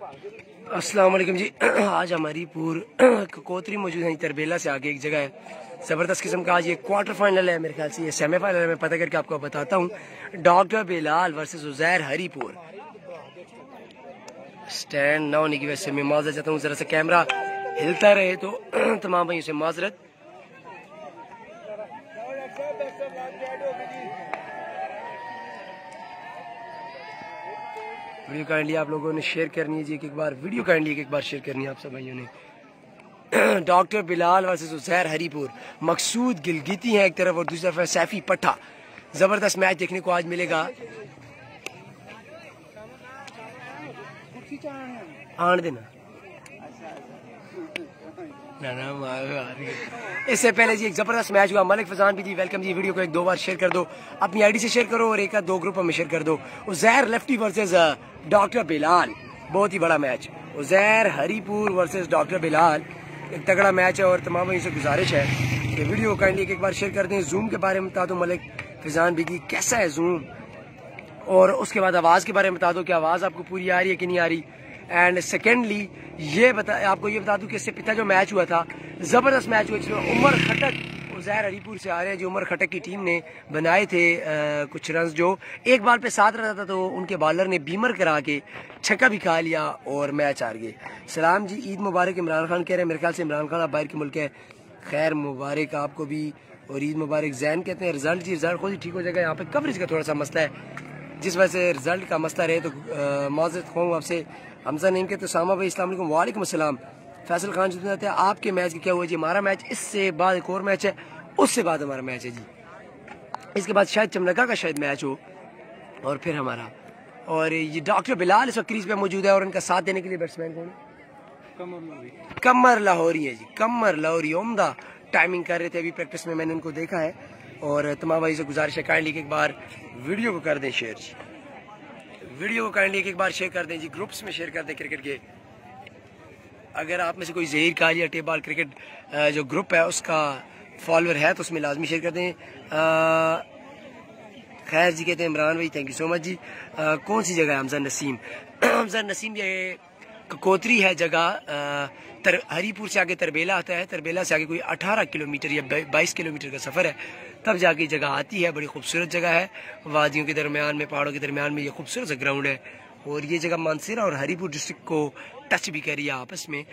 अस्सलाम वालेकुम जी। आज हमारी कोतरी मौजूद है तरबेला से आगे एक जगह है, ज़बरदस्त किस्म का। आज ये क्वार्टर फाइनल है, मेरे ख्याल से ये सेमीफाइनल है। मैं पता करके आपको बताता हूँ। Doctor Bilal versus Uzair Haripur. Stand ना होने की वजह से मैं माजरत चाहता हूँ, ज़रा सा कैमरा हिलता रहे तो तमाम भाइयों से माजरत। वीडियो काइंडली आप लोगों ने शेयर करनी है जी, एक बार वीडियो काइंडली एक बार शेयर करनी है आप सब भाइयों ने। Doctor Bilal versus Uzair Haripur. मकसूद गिलगिती है एक तरफ और दूसरी तरफ है सैफी पट्टा। जबरदस्त मैच देखने को आज मिलेगा। आन देना इससे पहले जी एक जबरदस्त मैच हुआ। मलिक फजान भी जी वेलकम जी। वीडियो को एक दो बार शेयर कर दो, अपनी आईडी से शेयर करो और एक दो ग्रुपों में शेयर कर दो। Uzair lefty versus doctor Bilal, बहुत ही बड़ा match. Uzair Haripur versus doctor Bilal, एक तगड़ा मैच है और तमाम भाइयों से गुजारिश है कि वीडियो काइंडली एक बार शेयर कर दें। जूम के बारे में बता दो मलिक फजान भी जी, कैसा है जूम, और उसके बाद आवाज़ के बारे में बता दो कि आवाज़ आपको पूरी आ रही है कि नहीं आ रही। एंड सेकेंडली आपको ये बता दूं कि इससे पिता जो मैच हुआ था, ज़बरदस्त मैच हुआ जिसमें उमर खटक उज़ैर हरीपुर से आ रहे हैं। जो उमर खटक की टीम ने बनाए थे कुछ रन, जो एक बॉल पे 7 रन था, तो उनके बॉलर ने बीमर करा के छक्का भी खा लिया और मैच हार गए। सलाम जी, ईद मुबारक। इमरान खान कह रहे हैं, मेरे ख्याल से इमरान खान आप बाहर के मुल्क है। खैर मुबारक आपको भी और ईद मुबारक। जैन कहते हैं रिजल्ट जी, रिजल्ट खुद ही ठीक हो जाएगा। यहाँ पे कवरेज का थोड़ा सा मसला है, जिस वजह से रिजल्ट का मसला रहे तो माजरत कहूँ आपसे। हमजा नहीं कहते सामा भाई अस्सलाम वालेकुम। वालेकुम अस्सलाम। फैसल खान जी हैं आपके मैच की क्या हुआ जी? हमारा मैच इससे बाद एक और मैच है, उससे बाद हमारा मैच है जी। इसके बाद शायद चमलका का शायद मैच हो और फिर हमारा। और ये डॉक्टर बिलाल इस वक्त क्रीज पे मौजूद है और इनका साथ देने के लिए बैट्समैन कौन है? कमर लाहौरी है जी। कमर लाहौरी उम्दा टाइमिंग कर रहे थे अभी प्रैक्टिस में, मैंने इनको देखा है। और तमाम भाई से गुजारिश है काइंडली एक बार वीडियो को कर दें शेयर जी। वीडियो को काइंडली एक बार शेयर कर दें जी, ग्रुप्स में शेयर कर दें क्रिकेट के। अगर आप में से कोई ज़हीर कालिया टेबॉल क्रिकेट जो ग्रुप है उसका फॉलोअर है तो उसमें लाजमी शेयर कर दें। खैर जी कहते हैं इमरान भाई, थैंक यू सो मच जी। कौन सी जगह है? हमजा नसीम। हमजा नसीम ये कोतरी है जगह। हरीपुर से आगे तरबेला आता है, तरबेला से आगे कोई 18 किलोमीटर या 22 किलोमीटर का सफ़र है, तब जाके जगह आती है। बड़ी खूबसूरत जगह है, वादियों के दरमियान में, पहाड़ों के दरमियान में ये खूबसूरत सा ग्राउंड है। और ये जगह मानसेरा और हरीपुर डिस्ट्रिक्ट को टच भी करी है आपस में।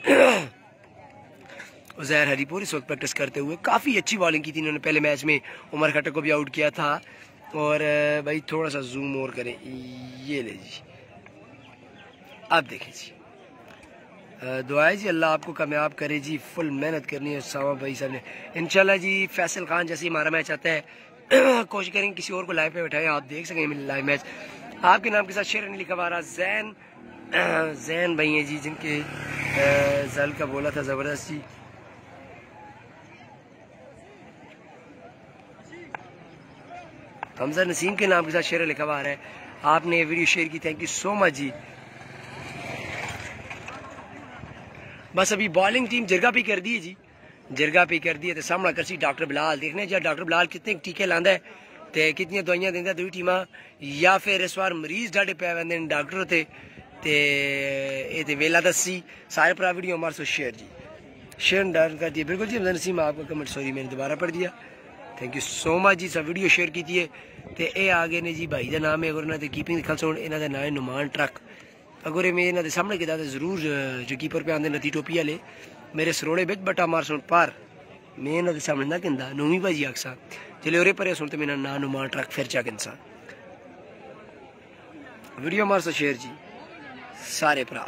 उज़ैर हरीपुर इस वक्त प्रैक्टिस करते हुए काफ़ी अच्छी बॉलिंग की थी इन्होंने पहले मैच में। उमर खटक को भी आउट किया था। और भाई थोड़ा सा जूम और करें, ये ले जी, आप देखें जी। दुआएं जी, अल्लाह आपको कामयाब करे जी। फुल मेहनत करनी है सामा भाई साहब ने इंशाल्लाह जी। फैसल खान जैसे हमारा मैच आता है कोशिश करेंगे किसी और को लाइव पे बैठाएं, आप देख सकें लाइव मैच। आपके नाम के साथ शेयर नहीं लिखा हुआ रहा। जैन भाई हैं जी, जिनके जल का बोला था ज़बरदस्त जी। हमजा नसीम के नाम के साथ शेयर लिखा हुआ है। आपने वीडियो शेयर की, थैंक यू सो मच जी। बस अभी बॉलिंग टीम जिरगा पे कर दी है जी, जिरगा पे कर दी है। तो सामना कर सी डॉक्टर बिलाल, देखने जा डॉक्टर बिलाल कितने टीके लांदा है ते कितनी दवाइयां देंदा दुई टीमां, या फिर इस बार मरीज डाटे पे आंदे ने डॉक्टर ते ये वेला दसी। सारे भरा वीडियो हमारे साथ शेयर जी, शेयर डन कर दिए। बिल्कुल जी। हमजा नसीम आपका कमेंट सॉरी मैंने दोबारा पढ़ दिया, थैंक यू सो मच जी। सब वीडियो शेयर की है। तो ये आगे ने जी भाई का नाम है, अगर इन्होंने कीपिंग दिखा सुन, इन्होंने नाम है नुमान ट्रक। अगर मैं इन्होंने सामने किया तो जरूर जो कीपर पे आते नती टोपी वाले मेरे सरोड़े बिच बटा मार सुन पर मैं इन्होंने सामने ना कहता नौवीं भाजी आखसा चले और पर सुन तो मेरा नाम नुमान ट्रक फिर चा किनसा। वीडियो मार सो शेयर जी सारे भरा।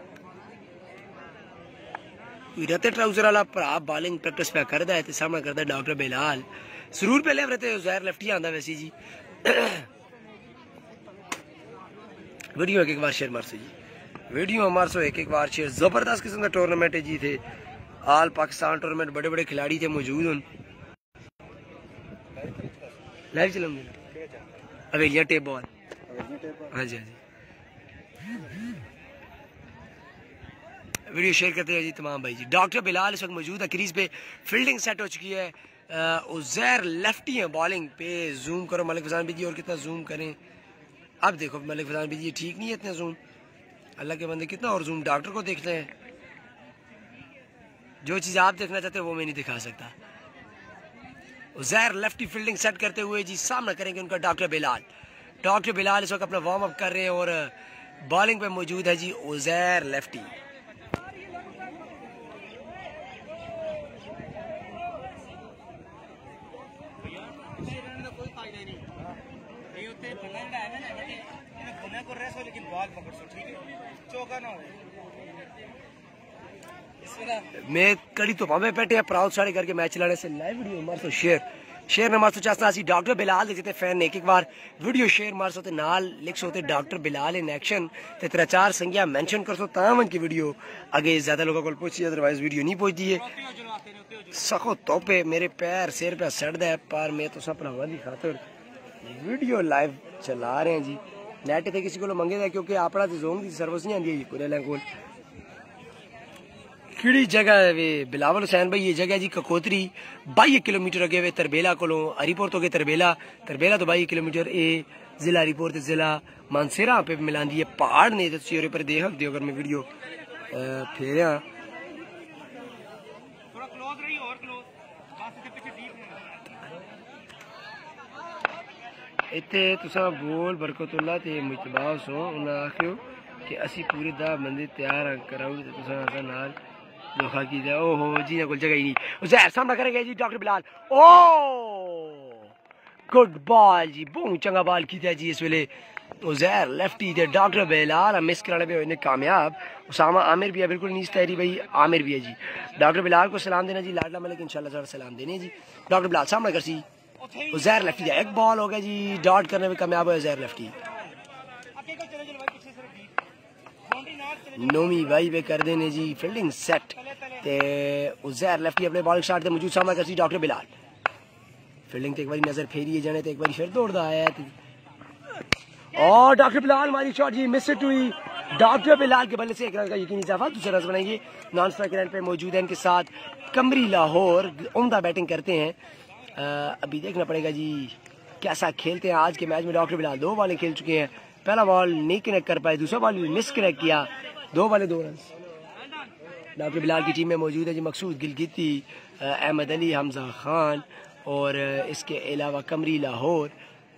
रते ट्राउजर वाला भरा बॉलिंग प्रैक्टिस पे करता है, सामना करता है डॉक्टर बिलाल। जरूर पहले रहते उज़ैर लेफ्टी आंदा वैसे जी। वीडियो एक बार शेयर मारसो जी, वीडियो मारसो एक बार शेयर। जबरदस्त किस्म का टूर्नामेंट है जी थे, ऑल पाकिस्तान टूर्नामेंट, बड़े बड़े खिलाड़ी थे मौजूद। उन लाइव चलाऊंगे अवेलिया टेप बॉल। हाँ जी हाँ जी, वीडियो शेयर करते हैं जी तमाम भाई जी। डॉक्टर बिलाल इस वक्त मौजूद है क्रीज पे, फील्डिंग सेट हो चुकी है। उज़ैर लेफ्टी है बॉलिंग पे। जूम करो मलिक फजान भी जी, और कितना जूम करें। अब देखो मलिक फजान भी जी ठीक नहीं है इतना जूम, अल्लाह के बंदे कितना और जूम डॉक्टर को देखते हैं। जो चीज़ आप देखना चाहते हैं वो मैं नहीं दिखा सकता। उज़ैर लेफ्टी फील्डिंग सेट करते हुए जी सामना करेंगे उनका डॉक्टर बिलाल। डॉक्टर बिलाल इस वक्त अपना वार्म अप कर रहे हैं और बॉलिंग पे मौजूद है जी उज़ैर लेफ्टी। मैं कड़ी तो भावे बैठे हैं प्राउड साड़े करके मैच चलाने से लाइव वीडियो मार तो शेयर नमाज तो चाहता सी डॉक्टर बिलाल देते फैन एक बार वीडियो शेयर मार सोते नाल लिख सोते डॉक्टर बिलाल इन एक्शन ते 3-4 संख्या मेंशन कर सो तावन की वीडियो आगे ज्यादा लोगों को पहुंची, अदरवाइज वीडियो नहीं पहुंचती है। सखो तोपे मेरे पैर सिर पे सड़दा है पर मैं तो अपना वादी खातर वीडियो लाइव चला रहे हैं जी। नेट ते किसी को मंगे दा क्योंकि अपना ते जोन दी सर्विस नहीं आंदी कुरेला कोल। किड़ी जगह है वे बिलावल हुसैन भाई, ये जगह जी ककोतरी 22 किलोमीटर अगे वे तरबेला को हरीपुर तो तरबेला तो 22 किलोमीटर ए जिला हरीपुर ते जिला मानसेरा पे मिलांदी है। पहाड़ ने तुसी पर देख सकते हो अगर मैं वीडियो फेरिया इत्थे तुसा बोल बरकतुल्ला ते मुजतबा सो उन्हें आखियो कि असी पूरे 10 बंदे तैयार कराओ ते तुसा असा नाल धोखा की जाए। ओहो जी ना कोई जगह ही नहीं। उज़ैर सामना करेंगे जी doctor Bilal. Oh good ball जी, बहुत चंगा बॉल किया जी इस वेले उज़ैर लेफ्टी दे डॉक्टर बिलाल मिस कराने पे होने कामयाब। उसामा आमिर भी है बिल्कुल नीच तैयारी भाई आमिर भी है जी। डॉक्टर बिलाल को सलाम देना जी, लाडला मलिक इंशाल्लाह सलाम देने जी। डॉक्टर बिलाल सामना कर सी उज़ैर लेफ्टी का एक बॉल हो गया जी, डॉट करने में कामयाब है उज़ैर लेफ्टी। नोमी भाई पे कर देने जी फील्डिंग सेट ते उज़ैर लेफ्टी अपने बॉलिंग स्टार्ट ते मौजूद सामना कर सी डॉक्टर बिलाल। फील्डिंग ते एक बार नजर फेरी है जाने ते एक बार फिर दौड़दा आया और डॉक्टर बिलाल मारी शॉट जी मिस इट हुई। डॉक्टर बिलाल के बल्ले से एक रन का यकीनी इजाफा, दूसरा रन बनाएंगे। नॉन स्ट्राइक रन पे मौजूद है इनके साथ कमरी लाहौर, उम्दा बैटिंग करते हैं। अभी देखना पड़ेगा जी कैसा खेलते हैं। आज के मैच में डॉक्टर बिलाल 2 बॉलें खेल चुके हैं। पहला बॉल नहीं कनेक्ट कर पाए, दूसरा बॉल मिस कनेक्ट किया, 2 बॉले 2 रन। डॉक्टर बिलाल की टीम में मौजूद है जी मकसूद गिलगिती, अहमद अली, हमजा खान और इसके अलावा कमरी लाहौर,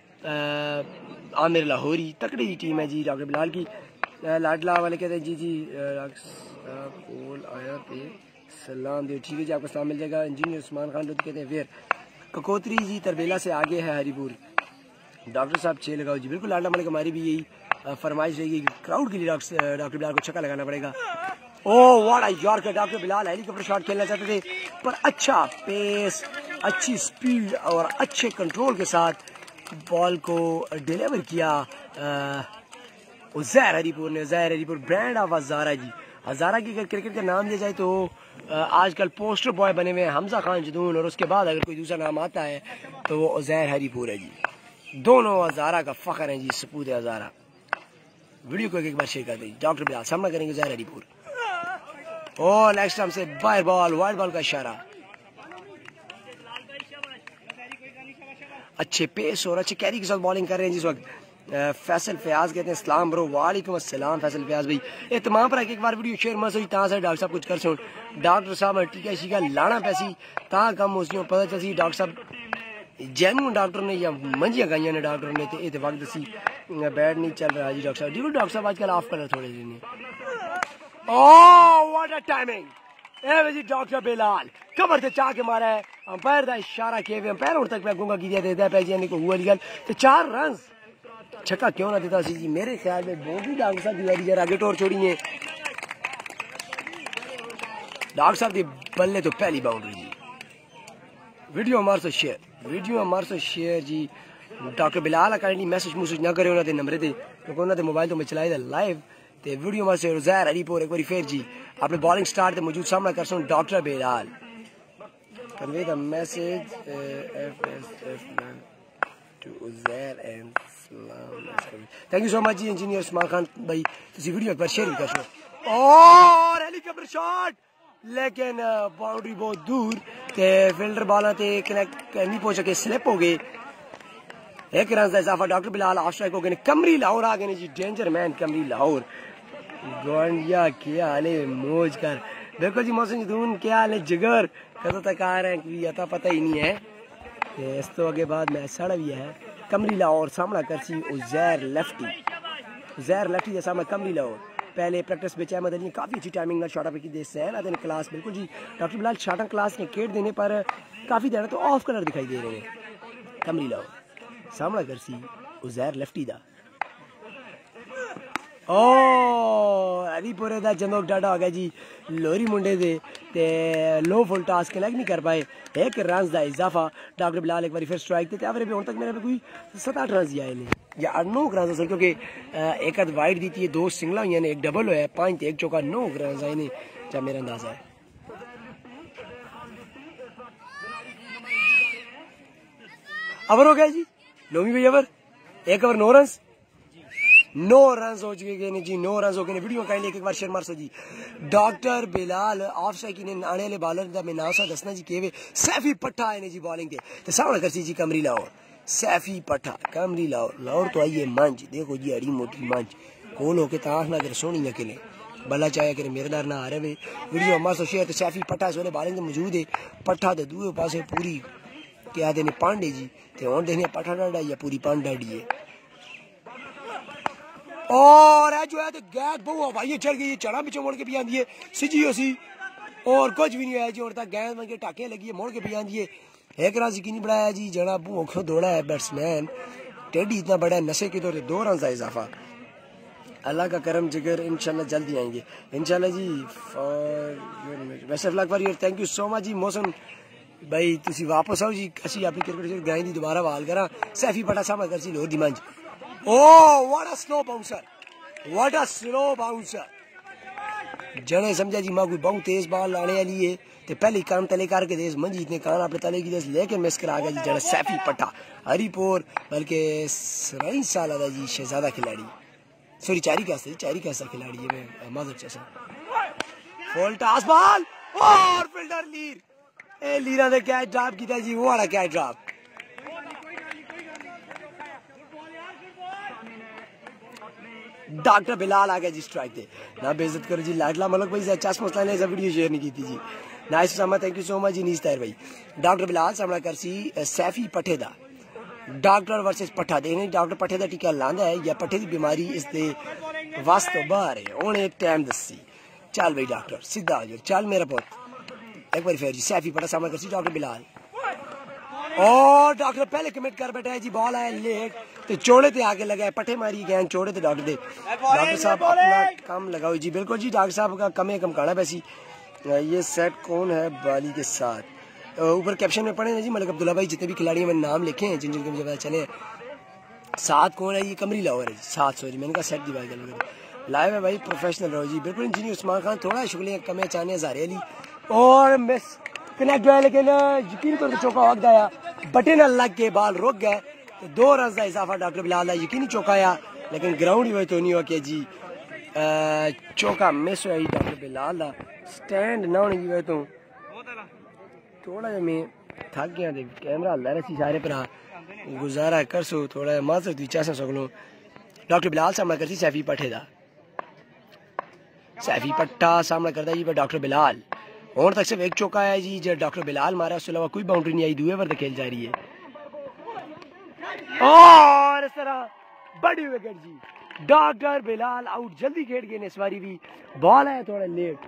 आमिर लाहौरी। तकड़ी टीम है जी डॉक्टर बिलाल की। लाडला वाले कहते हैं जी बोल आया पे सलाम दे, ठीक है जी आपको सलाम मिल जाएगा। इंजीनियर उस्मान खान कहते हैं फिर ककोतरी जी तरबेला से आगे है हरीपुर। डॉक्टर साहब 6 लगाओ जी, बिल्कुल लाडला मलिक हमारी भी यही फरमाइश रहेगी, क्राउड के लिए डॉक्टर बिलाल को छक्का लगाना पड़ेगा। Oh what a yorker, doctor Bilal helicopter shot खेलना चाहते थे पर अच्छा पेस, अच्छी स्पीड और अच्छे कंट्रोल के साथ बॉल को डिलीवर किया उज़ैर हरीपुर ने। उज़ैर हरीपुर ब्रांड ऑफ हज़ारा जी। हज़ारा की अगर क्रिकेट का नाम दिया जाए तो आजकल पोस्टर बॉय बने हुए हैं हमजा खान जदून, और उसके बाद अगर कोई दूसरा नाम आता है तो वो उज़ैर हरीपुर है जी। दोनों हज़ारा का फख्र है जी, सपूत है हज़ारा। वीडियो को एक बार शेयर कर दीजिए। डॉक्टर बिलाल सामना करेंगे उज़ैर हरीपुर और नेक्स्ट टाइम से बाहर बॉल, वाइड बॉल का इशारा। अच्छे पेस और अच्छे कैरी के साथ बॉलिंग कर रहे हैं जिस वक्त फैसल फयाज कहते हैं सलाम ब्रो। वालेकुम अस्सलाम फैसल फयाज भाई। ये तमाम पर एक बार वीडियो शेयर मत ता से डॉक्टर साहब कुछ कर सुन। डॉक्टर साहब टीका शीका लाना पैसी ता कम उसको पता चलसी डॉक्टर साहब जैनून डॉक्टर ने या मंजियां गाइयां ने डॉक्टर ने ते वक्त दसी बैट नहीं चल रहा जी। डॉक्टर साहब जी डॉक्टर साहब आजकल ऑफ कलर थोड़े दिन। ओह व्हाट अ टाइमिंग ए जी डॉक्टर बिलाल कबर से चाह के मारा है, अंपायर का इशारा किए हुए अंपायर और तक गूंगा किया देता है पैजी को हुआ गल तो 4 रन छक्का क्यों ना देता सी जी। मेरे ख्याल में वो भी डॉक्टर साहब की वारी जरा आगे टोर छोड़ी है। डॉक्टर साहब की बल्ले तो पहली बाउंड्री जी। वीडियो हमारे से शेयर जी। डॉक्टर बिलाल काइंडली मैसेज ना करे उन्होंने नंबर से क्योंकि उन्होंने मोबाइल तो मैं चलाई लाइव ते वीडियो हमारे से उज़ैर हरीपुर एक बार फिर जी अपने बॉलिंग स्टार्ट ते मौजूद सामना कर सुन doctor Bilal convey the message to Uzair and thank you so much जी इंजीनियर उस्मान खान भाई। तुसी वीडियो एक बार शेयर कर सो और हेलीकॉप्टर शॉट लेकिन बाउंड्री बहुत दूर ते फील्डर बॉल ते कनेक्ट नहीं पहुंच सके, स्लिप हो गए। 1 रन का इजाफा। डॉक्टर बिलाल ऑफ स्ट्राइक हो गए। कमरी लाहौर आ गए जी, डेंजर मैन कमरी लाहौर। गोंडिया क्या हाल है मौज कर। देखो जी मौसम जदून क्या हाल है जिगर कदों तक आ रहे हैं कि अता पता ही नहीं है। इस तो आगे बाद मैच साढ़ा भी है कमरी लाहौर सामना करसी उज़ैर लेफ्टी के सामने कमरी लाहौर। पहले प्रैक्टिस में अहमद अली काफ़ी अच्छी टाइमिंग शाटा पे की दे सहन आते क्लास बिल्कुल जी डॉक्टर बिलाल शाटा क्लास ने केट देने पर काफ़ी देर तो ऑफ कलर दिखाई दे रहे हैं। कमरी लाहौर सामना करसी उज़ैर लेफ्टी दा ओ हरीपुरे का जंदोक डाटा हो गया जी लोरी मुंडे दे ते लो फुल टास्क लग नहीं कर पाए। एक रन का इजाफा डॉक्टर बिलाल एक बार फिर स्ट्राइक थे एवरेज हूँ तक मेरे पे कोई 7-8 रन ही आए ने या 9 रन असल क्योंकि एक अद वाइड दी थी 2 सिंगला हुई ने एक डबल होया 5 1 चौका 9 रन आए ने जब मेरा अंदाजा है। ओवर हो गया जी लोमी भाई ओवर एक ओवर 9 रन 9 रन हो चुके गए जी 9 रन हो गए वीडियो का एक बार शेयर मार सो जी। डॉक्टर बिलाल ऑफ साइड की ने आने वाले बॉलर दा मैं नाम सा दसना जी केवे सैफी पट्टा आए ने जी बॉलिंग के ते सामना करसी जी कमरी लाहौर सैफी पट्टा कमरी लाहौर तो आई है मंच देखो जी अड़ी मोटी मंच कोल होके ताख ना कर सोनी ना किले बल्ला चाहे करे मेरे दार ना आ रहे वीडियो अम्मा सो शेयर ते सैफी पट्टा इस वाले बॉलिंग मौजूद है पट्टा ते दूए पासे पूरी क्या देने पांडे जी ते हुन देने पट्टा डाड़ा या पूरी पांड डाड़ी है और जो है तो गेंद बहु हवाई चढ़ गई चढ़ा पीछे मुड़ के भी आंदी है सिजी उसी और कुछ भी नहीं है जी और तक गेंद में टाके लगी है मुड़ के भी आंदी है। एक रन यकीनी बढ़ाया जी जड़ा बहु क्यों दौड़ा है बैट्समैन टेडी इतना बड़ा है नशे के दौर 2 रन का इजाफा। अल्लाह का करम जिगर इंशाल्लाह जल्दी आएंगे इंशाल्लाह जी for best of luck for your thank you so much जी मौसम भाई तुसी वापस आओ जी असी अपनी क्रिकेट गाय दी दोबारा बहाल करा सैफी पटा सामना कर सी लोर दी मंज। Oh, what a slow bouncer! What a slow bouncer! जने समझा जी मां कोई बहुत तेज बॉल लाने वाली है ते पहले कान तले करके देस मंजी इतने कान अपने तले की देस लेकिन मिस करा गया जी जड़ा सैफी पट्टा हरीपुर बल्कि 23 साल का जी शहजादा खिलाड़ी सॉरी चारी कैसा खिलाड़ी है मैं माजर चसा फुल टॉस बॉल और फील्डर लीर ए लीरा ने कैच ड्रॉप किया जी वो वाला कैच ड्रॉप डॉक्टर बिलाल आ गया जी स्ट्राइक थे ना बेइज्जत करो जी लाडला मलक भाई चस मसला ने वीडियो शेयर नहीं की थी जी नाइस सामा थैंक यू सो मच जी नीस तार भाई। डॉक्टर बिलाल सामना करसी सैफी पट्टे दा डॉक्टर वर्सेस पट्टा देने डॉक्टर पट्टे दा टीका लांदा है या पट्टे की बीमारी इस दे वास्ते बाहर है उन्हें टाइम दसी चल भाई डॉक्टर सीधा आ जाओ चल मेरा पुत एक बार फिर जी सैफी पट्टा सामना करसी डॉक्टर बिलाल और डॉक्टर पहले कमिट कर बैठा है जी बॉल आया लेट तो चौड़े ते आगे लगा है पट्टे मारी गए चौड़े ते डॉक्टर साहब अपना काम लगाओ जी बिल्कुल जी डॉक्टर साहब का कम काना वैसी ये सेट कौन है बाली के साथ ऊपर कैप्शन में पढ़े ना जी मलिक अब्दुल्ला भाई जितने भी खिलाड़ी मैंने नाम लिखे हैं जिन जिनके मुझे पता चले साथ कौन है ये कमरी लाहौर है जी 700 जी मैंने कहा सेट की बात कर लाइव है भाई प्रोफेशनल रहो जी बिल्कुल इंजीनियर उस्मान खान थोड़ा शुक्रिया कमे चाने हजारे अली और मिस कनेक्ट हुआ लेकिन यकीन कर चौका वक्त आया बटन लग के बाल रुक गए तो 2 रन का इजाफा डॉक्टर बिलाल का यकीनी चौका आया लेकिन ग्राउंड ही तो नहीं हुआ कि जी चौका मिस हुआ डॉक्टर बिलाल का स्टैंड ना होने की वजह तो थोड़ा जहा मैं थक गया कैमरा हल्ला रहा सारे भरा गुजारा कर सो थोड़ा माजर दी चाह सकलो डॉक्टर बिलाल सामना करती सैफी पट्टे का सैफी पट्टा सामना करता जी डॉक्टर बिलाल और तक सिर्फ एक चौका आया जी जो डॉक्टर बिलाल मारा उसके अलावा कोई बाउंड्री नहीं आई दुए ओवर तक खेल जा रही है और इस तरह बड़ी विकेट जी डॉक्टर बिलाल आउट जल्दी खेल गए इस बारी भी बॉल आया थोड़ा लेट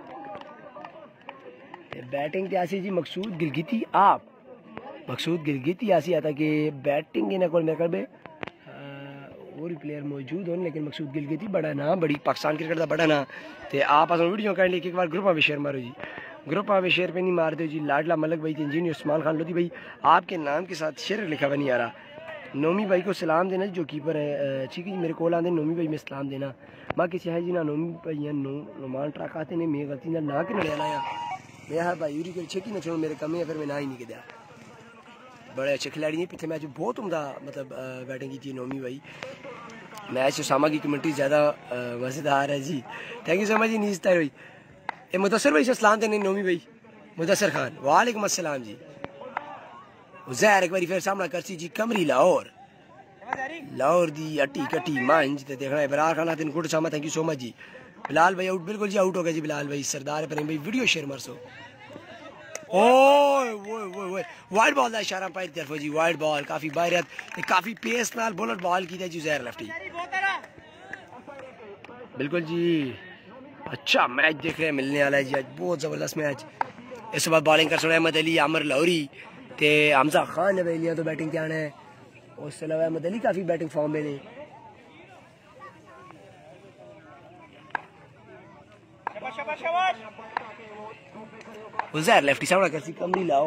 बैटिंग त्यासी जी मकसूद गिलगिती आप मकसूद गिलगिती ऐसी आता कि बैटिंग इन्हें को मेरे ख्याल और भी प्लेयर मौजूद हो लेकिन मकसूद गिलगिती बड़ा ना बड़ी पाकिस्तान क्रिकेट का बड़ा ना तो आप वीडियो कर एक बार ग्रुप में शेयर मारो जी ग्रुप में शेयर पे नहीं मार दो जी लाडला मलक भाई इंजीनियर उस्मान खान लोधी भाई आपके नाम के साथ शेयर लिखा हुआ नहीं आ रहा नोमी भाई को सलाम देना जो कीपर है ठीक है जी मेरे को आते नोमी भाई में सलाम देना बाकी है जी ना नोमी भाई नुमान ट्रक आते ने मेरी गलती ना कि लाया मैं हाँ भाई यूरी कर छेकी ना छोड़ मेरे कमी है फिर मैं ना ही नहीं किया बड़े अच्छे खिलाड़ी हैं पिछले मैच बहुत उम्दा मतलब बैटिंग की थी नोमी भाई मैच उसामा की कमेंट्री ज़्यादा मज़ेदार है जी थैंक यू सो मच जी नीज तार भाई ए मुदस्सर भाई से सलाम देने नोमी भाई मुदस्सर खान वालेकुम अस्सलाम जी उज़ैर एक बार फिर सामना करसी जी कमरी लाहौर दी अट्टी कट्टी मंज ते देखना इबरार खान दिन गुड सामा थैंक यू सो मच जी बिलाल भाई आउट, बिल्कुल जी आउट हो गया जी बिलाल भाई। सरदार प्रेम भाई वीडियो शेयर मरसो। ओए वाइड बॉल का इशारा पाई तरफ जी, वाइड बॉल काफी बाहर काफी पेस नाल बुलेट बॉल की जी ज़हर लेफ्टी। बिल्कुल जी अच्छा मैच देख रहे हैं मिलने वाला है जी आज, बहुत जबरदस्त मैच। इस बार बॉलिंग कर सोना अहमद अली, आमिर लाहौरी ते हमजा खान ने लिया तो बैटिंग क्या है। उसके अलावा अहमद अली काफी बैटिंग फॉर्म में ने। ज़हर लेफ्टी सामना कैसी कमरी लाओ।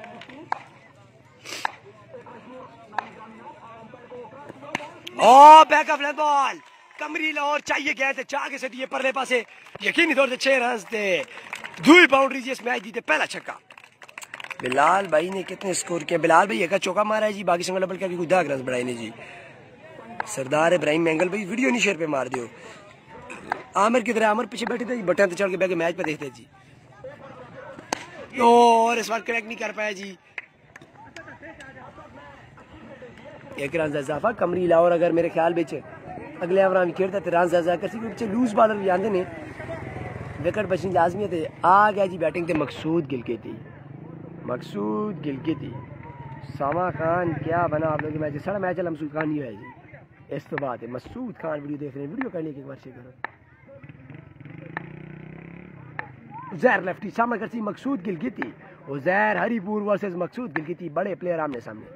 Oh back of length ball कमरी लाहौर चाहिए गए थे चाह के से दिए परले पासे यकीनी तौर से 6 रन थे, 2 बाउंड्रीज इस मैच जीते, पहला छक्का। बिलाल भाई ने कितने स्कोर किए? बिलाल भाई एक चौका मारा है जी, बाकी सिंगल डबल करके कुछ 10 रन बढ़ाए ने जी। सरदार इब्राहिम मैंगल भाई वीडियो नहीं शेयर पे मार दियो। आमिर की तरह आमिर पीछे बैठे थे बटन तो चढ़ के बैठ मैच पे देखते जी, और इस बार कनेक्ट नहीं कर पाया जी। एक रन इजाफा कमरी लाहौर अगर मेरे ख्याल में अगले ओवर में खेलता तो रन इजाफा कर पीछे लूज बॉलर भी आते ने, विकेट बचनी लाजमी है। आ गया जी बैटिंग ते मकसूद गिलगिती, मकसूद गिलगिती। सामा खान क्या बना आप लोग मैच, सारा मैच मकसूद खान नहीं है जी। इस तो बात है मसूद खान वीडियो देख रहे हैं, वीडियो करने की एक बार शेयर करो। ज़हर लेफ्टी सामने करती मकसूद गिलगिती, और ज़हर हरीपुर वर्सेस मकसूद गिलगिती, बड़े प्लेयर आमने सामने।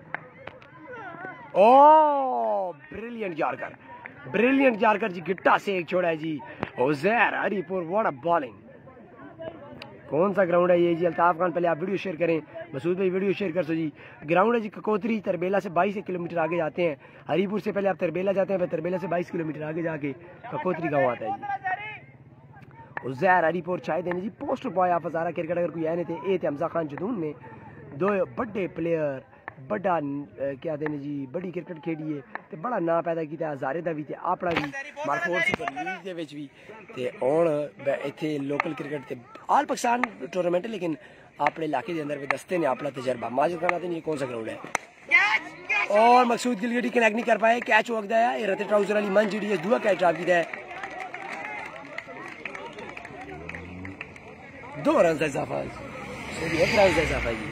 ओ ब्रिलियंट यारकर, ब्रिलियंट यारकर जी, गिट्टा से एक छोड़ा है जी। और ज़हर हरीपुर व्हाट अ बॉलिंग। कौन सा ग्राउंड है ये जी? अल्ताफ खान पहले आप वीडियो शेयर करें, मसूद भाई वीडियो शेयर कर सो जी। ग्राउंड है जी ककोत्री, तरबेला से 22 किलोमीटर आगे जाते हैं। हरीपुर से पहले आप तरबेला जाते हैं, फिर तरबेला से 22 किलोमीटर आगे जाके ककोत्री गाँव आता है जी। ज़हर हरीपुर चाहे देने जी पोस्टर बॉय आप हज़ारा क्रिकेट अगर कोई आए थे ए थे हमजा खान जदून ने, 2 बड़े प्लेयर बड़ा क्या देने जी बड़ी क्रिकेट खेडी है ते बड़ा नाम पैदा किया हज़ारे का भी ते अपना भी मारकोर सुपर लीग दे विच भी ते हुण इत्थे लोकल क्रिकेट ते ऑल पाकिस्तान टूर्नामेंट, लेकिन अपने इलाके के अंदर भी दसते ने अपना तजर्बा। माजिद खान आते नहीं कौन सा ग्राउंड है। और मकसूद गिलगिटी कनेक्ट नहीं कर पाए, कैच हो गया है रते ट्राउजर वाली मन जी है, दूआ कैच आप किया है। 2 रन का इजाफा, 1 रन का इजाफा जी।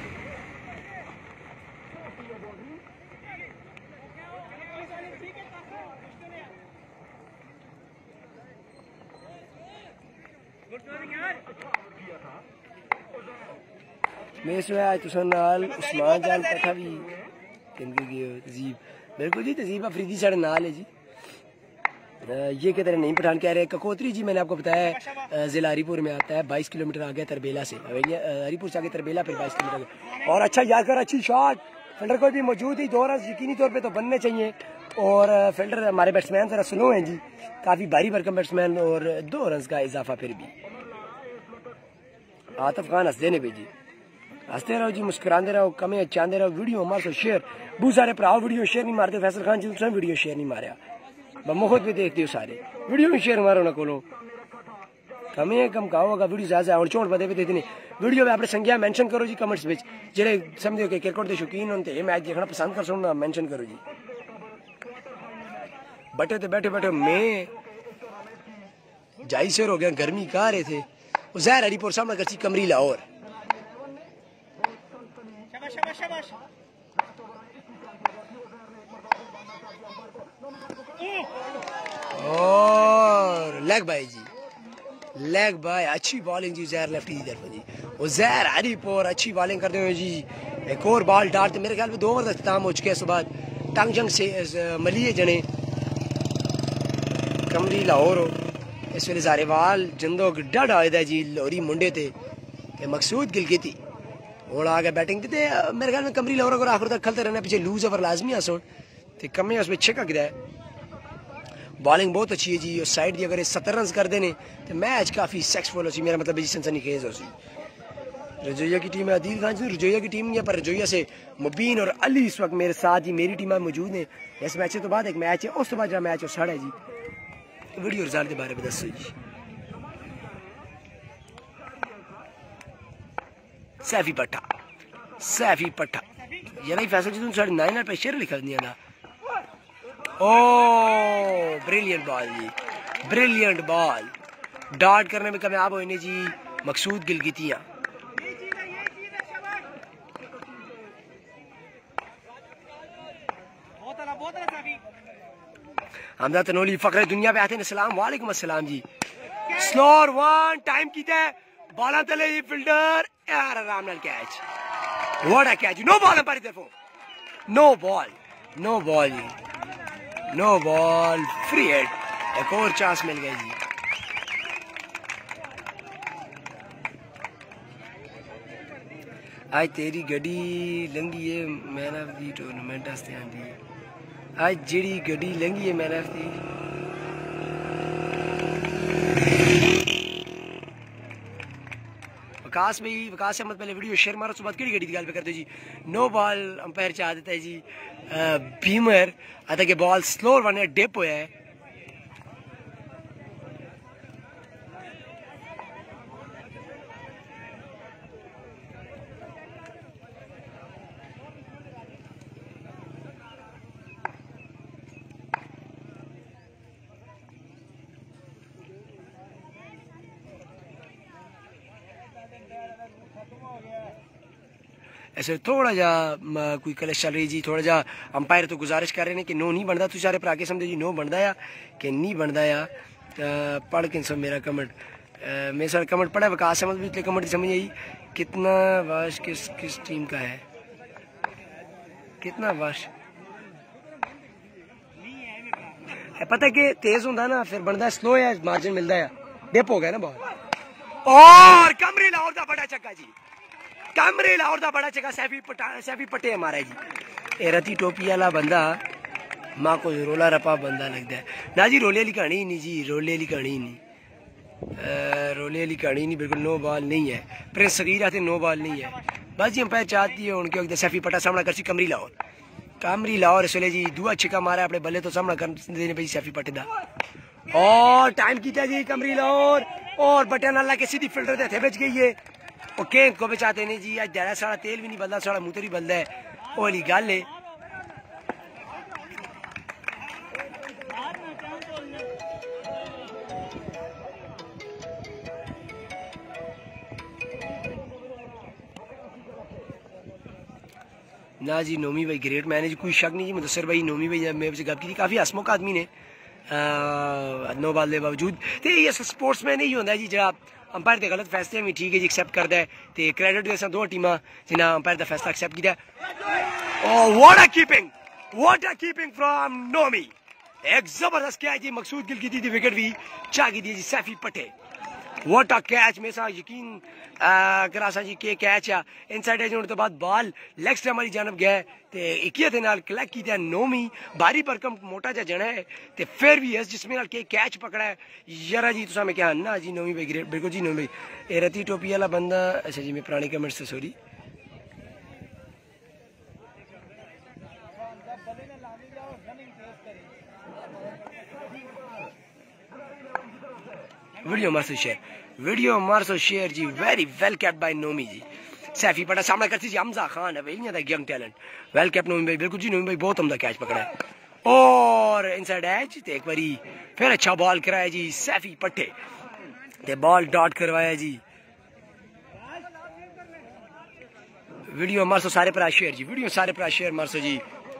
मैं इसमें आज तुसन नाल उस्मान जान पठा भी तजीब, बिल्कुल जी तजीब अफरीदी साढ़े नाल है जी। ये कहते हैं नहीं पठान कह रहे। ककोत्री जी मैंने आपको बताया जिला हरीपुर में आता है, 22 किलोमीटर आ गया तरबेला से, हरीपुर से आगे तरबेला फिर 22 किलोमीटर। और अच्छा याकर अच्छी शॉट, फील्डर कोई भी मौजूद ही 2 रन यकीनी तौर पे तो बनने चाहिए। और फील्डर हमारे बैट्समैन जरा स्लो हैं जी, काफ़ी भारी भरकम बैट्समैन, और 2 रन का इजाफा। फिर भी आतिफ खान हंसदे ने भेजी, हंसते रहो जी, मुस्कुराते रहो, कमें चाहते रहो, वीडियो हमारे शेयर। बहुत सारे भरा वीडियो शेयर नहीं मारते, फैसल खान जी तुम वीडियो शेयर नहीं मारिया, मुफ्त में देखते हो सारे वीडियो में शेयर मारो ना कोलो, कमें कम कहा होगा वीडियो ज्यादा और चोट बदे देते नहीं। वीडियो में अपने संख्या मेंशन करो जी कमेंट्स में, जेडे समझो कि क्रिकेट के शौकीन होते मैच देखना पसंद कर सुनना मेंशन करो जी। बटे तो बैठे बैठे मैं जाई शेर हो गया, गर्मी कहा रहे थे। ज़हर हरीपुर सामना करती कमरी लाहौर, और लेग बाय जी, लेग बाय, अच्छी बॉलिंग जी ज़हर लेफ्टी की तरफ जी। और ज़हर हरीपुर अच्छी बॉलिंग करते हुए जी, एक और बॉल डालते, मेरे ख्याल में 2 ओवर का अख्ताम हो चुके हैं। इस बाद टंग जंग से मलिए जने कमरी लाहौर हो इस वे जारेवाल जंदो गड्ढा डाले जी लोरी मुंडे थे मकसूद गिलगिती और आ गया बैटिंग ते मेरे ख्याल में कमरी लाहौर अगर आखिर तक खलते रहना पीछे लूज ओवर लाजमी आसोड़ तो कमें उसमें छक्का गिरा है। बॉलिंग बहुत अच्छी है जी, और साइड दी अगर 70 रन कर देने तो मैच काफ़ी सक्सेसफुल हो, मेरा मतलब सनसनी खेज हो। रजोइया की टीम है, अदील खान जी रजोइया की टीम है, पर रजोइया से मुबीन और अली इस वक्त मेरे साथ ही मेरी टीम में मौजूद है। इस मैच तो बाद एक मैच है, उस तो बाद जो मैच है साढ़े है जी, वीडियो रिजल्ट के बारे में दसो जी। सैफी पट्टा, सैफी पट्टा ये नहीं फैसल जी तुम साढ़े 9 पे शेयर लिखा दिया ना। ओ ब्रिलियंट बॉल जी, ब्रिलियंट बॉल, डॉट करने में कामयाब होने जी मकसूद गिलगितियाँ। हमदा तनोली फकरे दुनिया पे आते हैं। सलाम वालेकुम अस्सलाम जी। स्लोर वन टाइम कीता है बाला तले जी फील्डर यार आराम नाल कैच। What a catch. No ball umpire देखो। नो बॉल जी, नो बॉल फ्री हिट। एक और चांस मिल गया जी। आज तेरी गड्डी लंगी है मैन ऑफ दी टूर्नामेंट आस्ते आंदी। आज जेड़ी गड्डी लंगी है मैन ऑफ दी विकास भाई, विकास अहमद पहले वीडियो शेयर मारो उसके बाद केड़ी गड्डी की गल पे करते जी। नो बॉल अंपायर चाह देता है जी बीमर आता कि बॉल स्लोर वन है डिप होया है। ऐसे थोड़ा जा कोई कलेश चल रही जी। थोड़ा जा अंपायर तो गुजारिश कर रहे हैं कि नो नहीं बनता। तू सारे भरा के समझो जी नो बनता या कि नहीं बनता या पढ़ के सब मेरा कमेंट मेरे सारे कमेंट पढ़ा विकास समझ भी इसलिए कमेंट समझ आई कितना वाश किस टीम का है कितना वाश है पता है कि तेज होता ना फिर बनता है स्लो है मार्जिन मिलता है डिप हो गया ना बहुत। और कमरे लाहौर का बड़ा चक्का जी। कमरे लाहौर का बड़ा चक्का सैफी पट्टे हमारा जी। रती टोपी वाला बंदा माँ को रोला रपा बंदा लगता है ना जी। रोले वाली कहानी ही नहीं जी। रोले वाली कहानी ही नहीं। रोले वाली कहानी नहीं। बिल्कुल नो बॉल नहीं है। प्रिंस सगीर आते नो बॉल नहीं है। बस जी अंपायर चाहती है उनके वक्त सैफी पट्टा सामना कर सी कमरी लाहौर इस वे जी दुआ छिका मारा अपने बल्ले तो सामना कर देने भाई सैफी पट्टे का। और टाइम किया जी कमरी लाहौर और बटन अल्लाह के सीधी फिल्टर के हथे बच गई है। ओके को बचाते नहीं जी। आज ज़्यादा सारा तेल भी नहीं बलदा सारा मूतर ही बलदा है। वो वाली गल है। ना जी नोमी भाई ग्रेट मैन है जी कोई शक नहीं जी। मुदस्सिर भाई नोमी भाई मेरे से गप की काफ़ी हसमुख आदमी ने नो बॉल के बावजूद तो ये स्पोर्ट्स मैन ही होता जी जरा अंपायर के गलत फैसले भी ठीक है जी एक्सेप्ट करता है तो क्रेडिट दे दो टीमां जिन्हें अंपायर का फैसला एक्सेप्ट किया। What a keeping from Nomi. एक जबरदस्त कैच जी मकसूद गिल की थी विकेट भी चाह की दी जी सैफी पट्टे। व्हाट अ कैच मेरे साथ यकीन करासा जी के कैच आ इनसाइड एज होने तो बाद बॉल लेग स्टंप वाली जानब गया ते इकियत नाल कलेक्ट किया नोमी भारी भरकम मोटा जा जना है ते फिर भी इस जिसमें नाल के कैच पकड़ा है यारा जी तुसा मैं क्या ना जी नोमी भाई ग्रेट बिल्कुल जी नोमी भाई रती टोपी वाला बंदा। अच्छा जी मैं पुराने कमेंट्स से सॉरी। वीडियो मार शेयर जी। Very well kept by Nomi ji. Saifi पटा सामना करती जी हमजा खान है young talent. Well kept Nomi भाई बिल्कुल जी नोमी भाई बहुत उम्दा कैच पकड़ा है और इनसाइड एज ते एक बारी फिर अच्छा बॉल कराया जी सैफी पट्टे ते बॉल डॉट करवाया जी। वीडियो मार सारे पर शेयर जी। वीडियो सारे पर शेयर मार जी।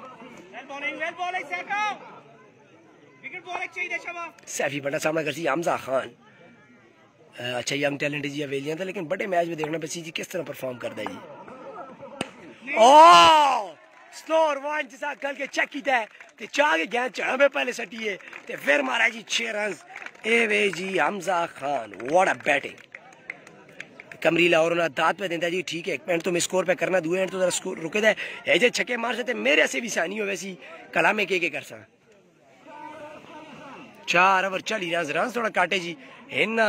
सैफी पटा सामना करती हमजा खान अच्छा यंग टैलेंट जी अवेलियन था लेकिन बड़े मैच में देखना पे जी किस तरह परफॉर्म करता है जी। ओ स्लोर वन जिसा कल के चेक किया है ते चाह के गेंद चढ़ा पे पहले सटी है ते फिर मारा जी 6 रन ए वे जी Hamza Khan. What a batting. कमरी लाहौर ना दांत पे देता जी ठीक है एक पॉइंट तो मैं स्कोर पे करना दुए एंड तो जरा स्कोर रुके दे ऐसे छक्के मार सकते मेरे से भी सानी हो वैसी कला में के कर सा 4 ओवर 40 रन थोड़ा काटे जी इन्ना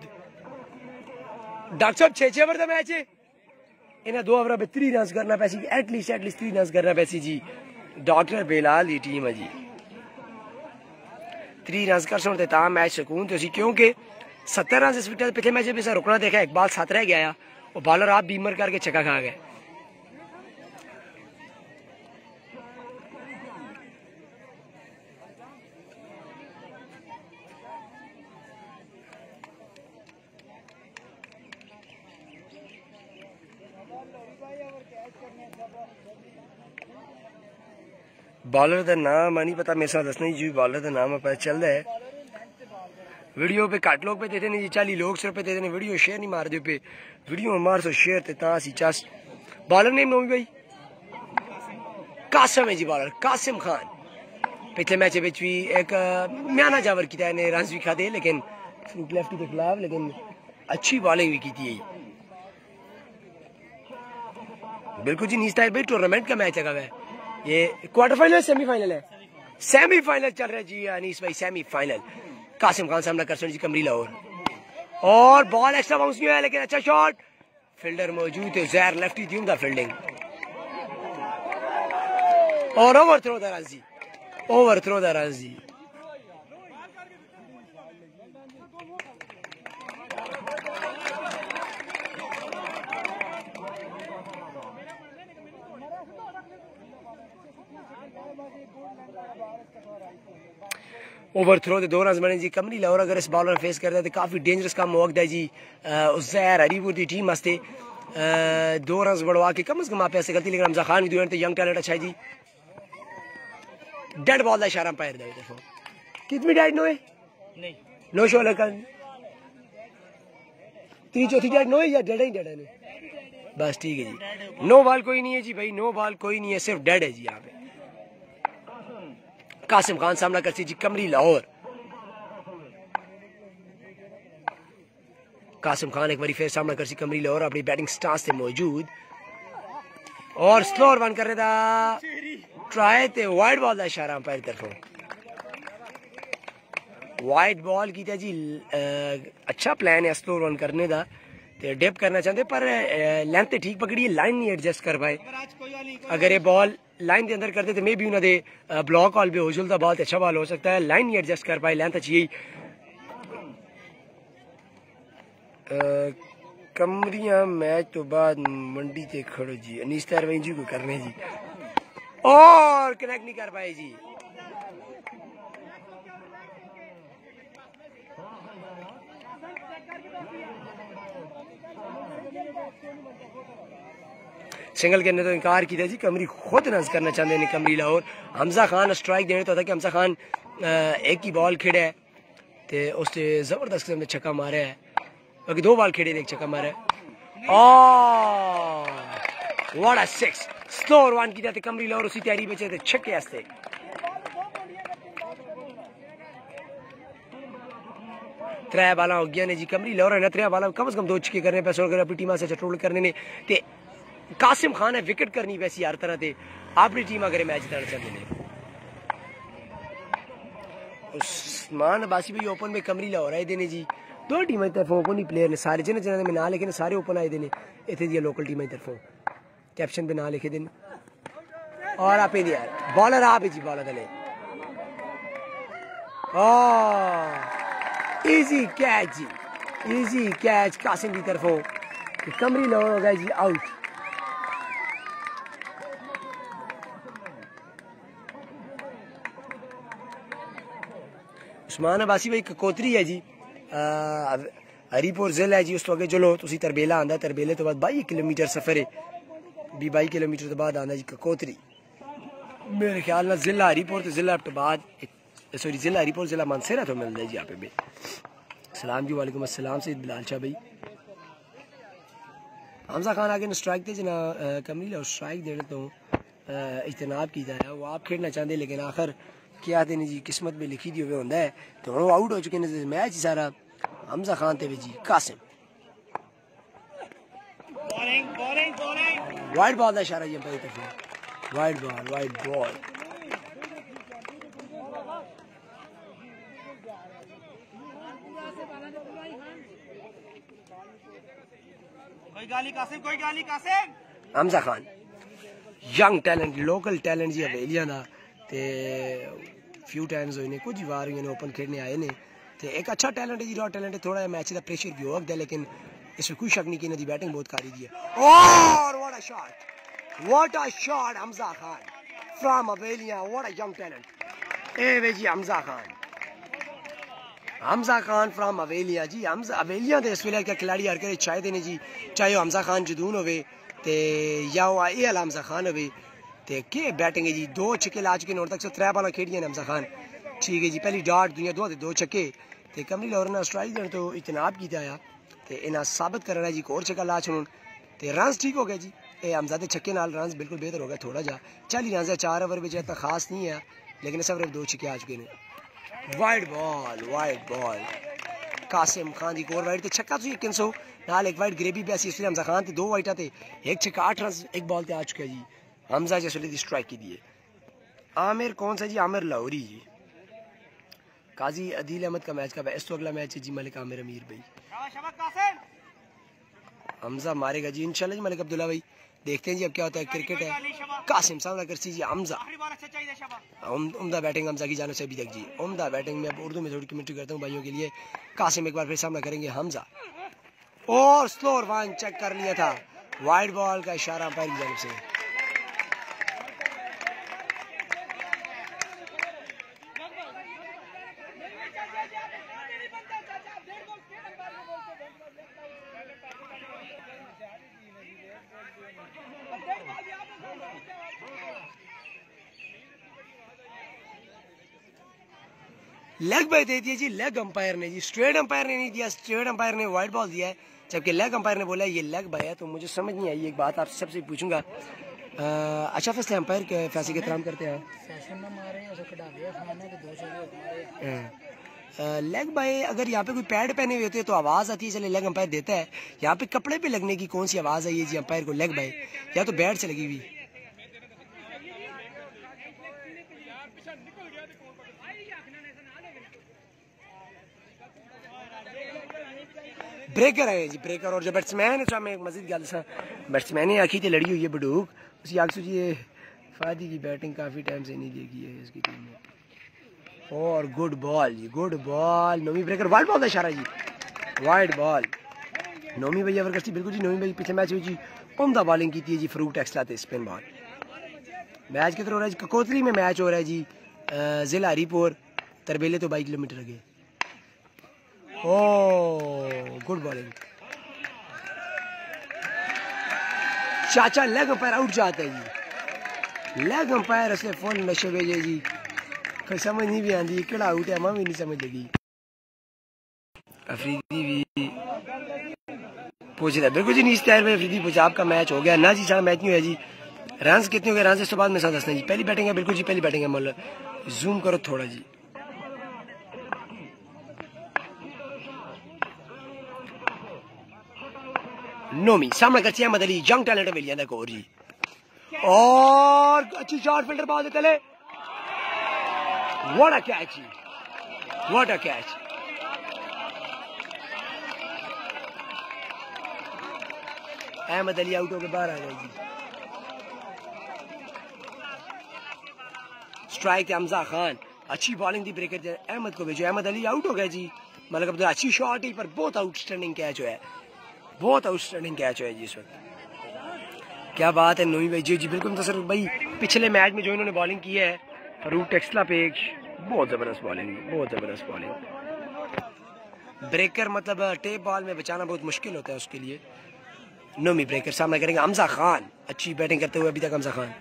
डॉक्टर साहब 6 ओवर का मैच है इन्हें 2 ओवर में 3 रन करना पैसी एटलीस्ट 3 रन करना पैसी जी। डॉक्टर बेलाल की टीम है जी 3 रन कर सुनते ता मैच सुकून तो क्योंकि 70 रन इस विकेट पिछले मैच में रुकना देखा एक बाल 7 रह गया वो बॉलर आप बीमर करके छक्का खा गए। बॉलर का नाम नहीं पता, मेरे साथ दसना जी बॉलर का नाम पता चल रहा है। वीडियो पे घट लोग पे देते नहीं जी, 40 लोग सिर्फ पे देते नहीं। वीडियो शेयर नहीं मार दे पे, वीडियो मार सो शेयर ते सी चस। बॉलर नेम नोमी भाई कासिम है जी, बॉलर कासिम खान। पिछले मैच भी एक म्याना जावर किया ने रन भी खाते, लेकिन लेफ्टी के खिलाफ, लेकिन अच्छी बॉलिंग भी की थी। बिल्कुल जी नीस्ता भाई टूर्नामेंट का मैच लगा हुआ है। ये क्वार्टर फाइनल सेमीफाइनल है, सेमीफाइनल चल रहा है जी अनीस भाई, सेमीफाइनल। कासिम खान सामना कर जी कमरी लाहौर, और बॉल एक्स्ट्रा बाउंस नहीं हुआ, लेकिन अच्छा शॉट, फील्डर मौजूद है, जहर लेफ्टी थी उनका फील्डिंग, और ओवर थ्रो द रन जी, ओवर थ्रो द रन जी। ओवर थ्रो दे 2 रन बने जी कमरी लाहौर। अगर इस बॉलर फेस करता है तो काफी डेंजरस काम मौका है जी उज़ैर हरीपुर की टीम वास्ते। 2 रन बढ़वा के कम से कम आप ऐसे गलती, लेकिन हमजा खान भी तो यंग टैलेंट अच्छा है जी। डेड बॉल का इशारा पैर दे, देखो कितनी डेड नो है, नहीं नो शो लगा 3/4 डेड नो है या डेड ही डेड है, बस ठीक है जी। नो बॉल कोई नहीं है जी भाई, नो बॉल कोई नहीं है, सिर्फ डेड है जी। यहाँ पे कासिम खान सामना करती जी कमरी लाहौर। कासिम खान एक बार फिर सामना करती कमरी लाहौर, अपनी बैटिंग स्टांस से मौजूद, और स्लो रन कर रहा था ट्राई ते वाइड बॉल का इशारा अंपायर तरफों, वाइड बॉल की जी। अच्छा प्लान है स्लो रन करने का, डिप करना चाहते पर लेंथ तो ठीक पकड़ी है, लाइन नहीं एडजस्ट कर पाए। अगर ये बॉल लाइन के अंदर करते तो मे भी उन्होंने ब्लॉक ऑल भी हो जुलता, बहुत अच्छा बॉल हो सकता है, लाइन नहीं एडजस्ट कर पाए, लेंथ अच्छी। कमरिया मैच तो बाद मंडी से खड़ो जी अनीस तरवई जी को करने जी, और कनेक्ट नहीं कर पाए जी। सिंगल करने तो इनकार किया जी, कमरी खुद रन करना चाहते हैं कमरी लाहौर। हमजा खान स्ट्राइक देने तो था कि हमजा खान एक ही बॉल खेड़ा है तो उससे जबरदस्त किस्म छक्का मारा है, बाकी 2 बॉल खेड़े एक छक्का मारा है। What a six, slow run किया कमरी लाहौर, उसी तैयारी में थे छक्के वास्ते। त्रै बाला हो गया ने जी कमरी लाहौर ने, 3 बाला कम से कम 2 छक्के करने पैसे, अगर अपनी टीम से चटोल करने ने ते कासिम खान है विकेट करनी वैसी हर तरह से अपनी टीम अगर मैच जिताना चाहते हैं। उस्मान अब्बासी भाई ओपन में कमरी लाहौर आए देने जी, 2 टीम की तरफों ओपन ही प्लेयर ने सारे जिन्हें जिन्हें में ना लिखे सारे ओपन आए देने इतने दिया लोकल टीम की तरफों, कैप्शन पे ना लिखे देने, और आप यार बॉलर आप जी, बॉलर दले इजी कैच जी, इजी कैच कासिम की तरफों, कमरी लाहौर हो गया जी आउट। उस्मान अब्बासी भाई ककोतरी है जी, हरीपुर जिला है जी, उस तो अगे चलो तुसी तरबेला आंदा, तरबेले तो बाद 22 किलोमीटर सफर है, 22 किलोमीटर तो बाद आंदा जी ककोतरी। मेरे ख्याल में जिला हरीपुर तो जिला तो बाद, सॉरी जिला हरीपुर जिला मानसेरा तो मिलता है जी यहाँ पे भी। सलाम जी, वालेकुम अस्सलाम से बिलाल शाह भाई। हमजा खान आगे स्ट्राइक थे जना कमरी लाहौर स्ट्राइक देने तो इज्तनाब की जाए, वो आप खेलना चाहते लेकिन आखिर क्या आते जी किस्मत में लिखी दी हुए होंगे है, तो वो आउट हो चुके हैं मैच ही सारा। हमजा खान थे जी कासिम, वाइड बॉल का इशारा जी भाई तरफ, वाइड बॉल, वाइड बॉल। कोई गाली कासिम, कोई गाली Qasim. Hamza Khan young talent, local talent जी हवेलियां दा ते फ्यू टाइम्स होने कुछ ही बार ने ओपन खेलने आए ने, ते एक अच्छा टैलेंट है जी, रॉ टैलेंट है, थोड़ा मैच का प्रेशर भी होता है, लेकिन इसमें कोई शक नहीं कि इन्होंने बैटिंग बहुत कारी दी है। और what a shot, what a shot, Hamza Khan from Havelian, what a young talent. ए वे जी हमजा खान, हमजा खान फ्रॉम हवेलियां जी, हमजा हवेलियां दे इस वेले का खिलाड़ी हर करे चाहे देने जी, चाहे हमजा खान जदून होवे ते या ये आला हमजा खान होवे ते के बैटिंग है जी। 2 छक्के ला चुके ने, तक से 3 बाल खेड़ी ने हमजा खान। ठीक है जी, पहली डॉट दुनिया 2 छक्के ते कमली लाहौर ने स्ट्राइक देने तो इतनाब कीता है ते इन्हें साबित करना है जी। एक और छक्का ला छुन ते रन्स ठीक हो गए जी। ये हमजा दे छक्के नाल रन्स बिल्कुल बेहतर हो गया थोड़ा जा। 40 रन है, 4 ओवर में इतना खास नहीं है, लेकिन इस ओवर 2 छक्के आ चुके ने। Wide ball Qasim Khan ji, 4 wide ते छक्का तो 100 नाल 1 वाइड ग्रेबी पे इसलिए हमजा खान ते 2 वाइड थे, 1 छक्का 8 रन 1 बॉल ते आ चुका है जी। हमजा जैसे दी स्ट्राइक की दिए। आमिर कौन सा जी? आमिर लाहौरी जी। काजी अदील अहमद का मैच का इस तो अगला मैच है जी मलिक आमिर अमीर भाई। हमजा मारेगा जी इंशाल्लाह जी मलिक अब्दुल्ला भाई। देखते हैं जी अब क्या होता है, क्रिकेट है। कासिम सामना कर जी हमजा, उम्दा बैटिंग हमजा की जानिब से अभी तक जी। उम्दा बैटिंग में अब उर्दू में थोड़ी कमेंट्री करता हूँ भाइयों के लिए। कासिम एक बार फिर सामना करेंगे हमजा, और स्लोअर वन चेक कर लिया था। वाइड बॉल का इशारा अंपायर की जानिब से। लेग बाय दे दिया जी लेग अंपायर ने जी। स्ट्रेट अंपायर ने नहीं दिया, स्ट्रेट अंपायर ने वाइड बॉल दिया है, जबकि लेग अंपायर ने बोला ये लेग बाय है। तो मुझे समझ नहीं आई एक बात, आपसे सबसे पूछूंगा। अच्छा फैसले अंपायर के फैसले के एहतराम करते हैं। लेग बाय अगर यहाँ पे कोई पैड पहने हुए होते तो आवाज आती है, चले लेग अंपायर देता है। यहाँ पे कपड़े पे लगने की कौन सी आवाज आई है जी अंपायर को लेग बाय, या तो बैट से लगी हुई। ब्रेकर है जी, ब्रेकर। और जो बैट्समैन है मैं मजीद गल सा बैट्समैन ने आखी थी लड़ी हुई है बडूक उसी आग सुझिए फादी की बैटिंग काफी टाइम से नहीं देखी है इसकी टीम ने। और गुड बॉल जी, good ball. Nomi breaker wide ball का इशारा जी, वाइड बॉल। नोमी भाई अवर करती बिल्कुल जी। नोमी भाई पिछले मैच में जी उम्दा बॉलिंग की थी जी, फ्रूट एक्स्ट्रा थे स्पिन बॉल। मैच कितना हो रहा है जी? ककोतरी में मैच हो रहा है जी, जिला हरीपुर तरबेले तो 22 किलोमीटर आगे। Oh good bowling. चाचा लेग अंपायर आउट जाता है जी। लेग अंपायर असले फुल नशे भेजे जी, कोई समझ नहीं भी आती केड़ा आउट है, मैं भी नहीं समझ लगी। अफरीदी भी पूछता बिल्कुल जी नहीं स्टाइल में। अफरीदी पूछा आपका मैच हो गया ना जी? सारा मैच नहीं हुआ जी। रन कितने हो गए? रन इसके बाद में साथ दसना जी। पहली बैटिंग है बिल्कुल जी, पहली बैटिंग है। मतलब जूम करो थोड़ा जी। नोमी सामना करती है अहमद अली, यंग टैलेंट वेलिया दा कोर जी। और अच्छी शॉट फील्डर बाल देते ले। व्हाट अ कैच जी, what a catch. Ahmad Ali out होकर बाहर आ गए जी। स्ट्राइक हमजा खान, अच्छी बॉलिंग थी ब्रेकर अहमद को भेजो। अहमद अली आउट हो गए जी। मलिक अब्दुल्ला अच्छी शॉट ही पर बहुत आउटस्टैंडिंग कैच है, बहुत आउटस्टैंडिंग कैच है जी इस वक्त। क्या बात है नोमी भाई जी जी बिल्कुल मुतसर भाई। पिछले मैच में जो इन्होंने बॉलिंग की है रूट टेक्सला पे, बहुत जबरदस्त बॉलिंग, बहुत जबरदस्त बॉलिंग। ब्रेकर मतलब टेप बॉल में बचाना बहुत मुश्किल होता है उसके लिए। नोमी ब्रेकर सामना करेंगे हमजा खान, अच्छी बैटिंग करते हुए अभी तक हमजा खान।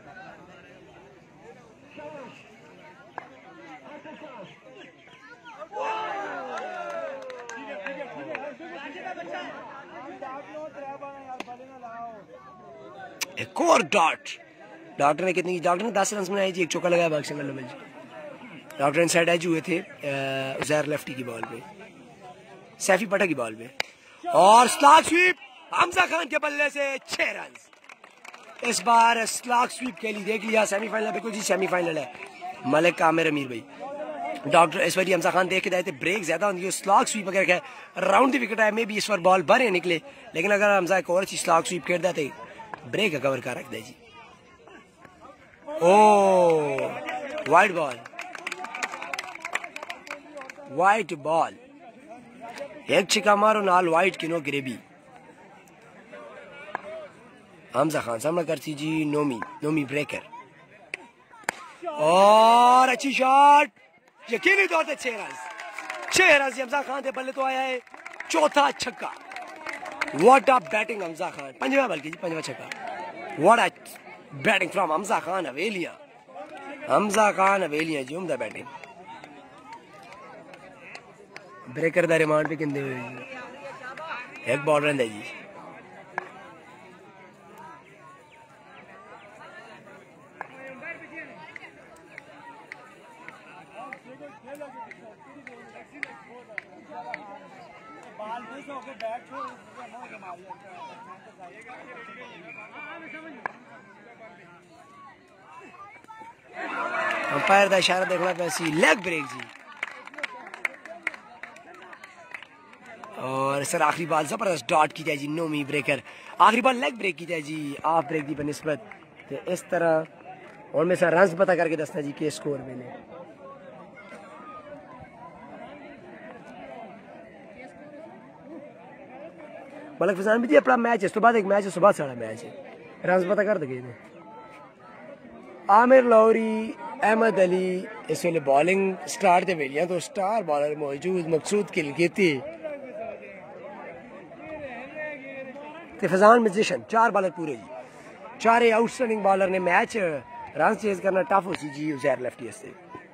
एक और डॉट। डॉक्टर ने कितनी? डॉक्टर ने 10 रन बनाए जी, एक चौका लगाया बाग सिंगल जी। डॉक्टर इनसाइड एज हुए थे उजैर लेफ्टी की बॉल पे, सैफी पटा की बॉल पे, और स्लॉग स्वीप हमजा खान के बल्ले से 6 रन। इस बार स्लॉग स्वीप के लिए देख लिया सेमीफाइनल, बिल्कुल जी सेमीफाइनल है। मलिक आमिर अमीर भाई डॉक्टर इस बार हमजा खान देख के आए थे, ब्रेक ज्यादा होती है, स्लॉग स्वीप अगर राउंड द विकेट है मे भी इस बार बॉल भरे निकले, लेकिन अगर हमजा एक और अच्छी स्लॉग स्वीप खेल देते ब्रेक कवर कर रख दे जी। Oh wide ball, wide ball, एक छिका मारो नाल वाइट किनो ग्रेबी। हमजा खान सामना करती जी नोमी, नोमी ब्रेकर, और अच्छी शॉट, यकीनी तौर पे 6 रन। 6 रन हमजा खान के बल्ले तो आया है चौथा छक्का। What a batting Hamza Khan, पंजवा बल्कि जी पंजवा छक्का। What a batting from Hamza Khan Havelian. Hamza Khan Havelian ji उम्दा बैटिंग। ब्रेकर दा रिमांड पे किंदे हुए जी, एक बॉल रहा जी। अंपायर का इशारा देखना पैसी, लेग ब्रेक जी। और सर आखिरी बाल जबरदस्त डॉट की जाए जी, नोमी ब्रेकर। आखिरी बाल लेग ब्रेक की जाए जी, ऑफ ब्रेक की बनिस्बत। तो इस तरह और मैं सर रन पता करके दसना जी के स्कोर मैंने। मलिक फैजान भी जी अपना मैच है, इस तो बाद एक मैच है, सुबह साढ़ा मैच है, रन पता कर दे। आमिर लाहौरी, अहमद अली इस वेले बॉलिंग स्टार दे वेलियां तो स्टार बॉलर मौजूद मकसूद किलगिती ते फैजान म्यूजिशियन। 4 बॉलर पूरे जी, 4 आउटस्टैंडिंग बॉलर ने मैच रन चेज करना टफ हो सी जी उजैर लेफ्टी से।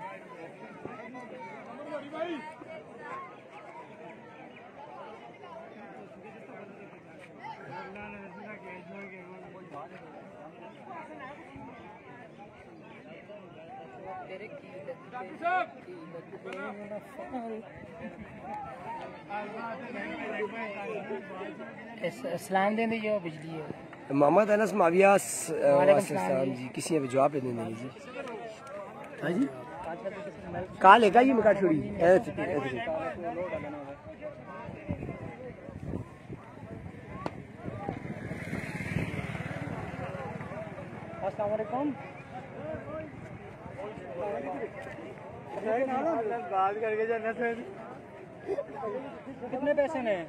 सलाम देंगे जो बिजली है मोहम्मद अनस माविया जी, किसी ने जवाब दे देंगे जी। हाँ जी काल है ये मका छोड़ी अस्सलाम वालेकुम। बात करके जाना फिर कितने पैसे ने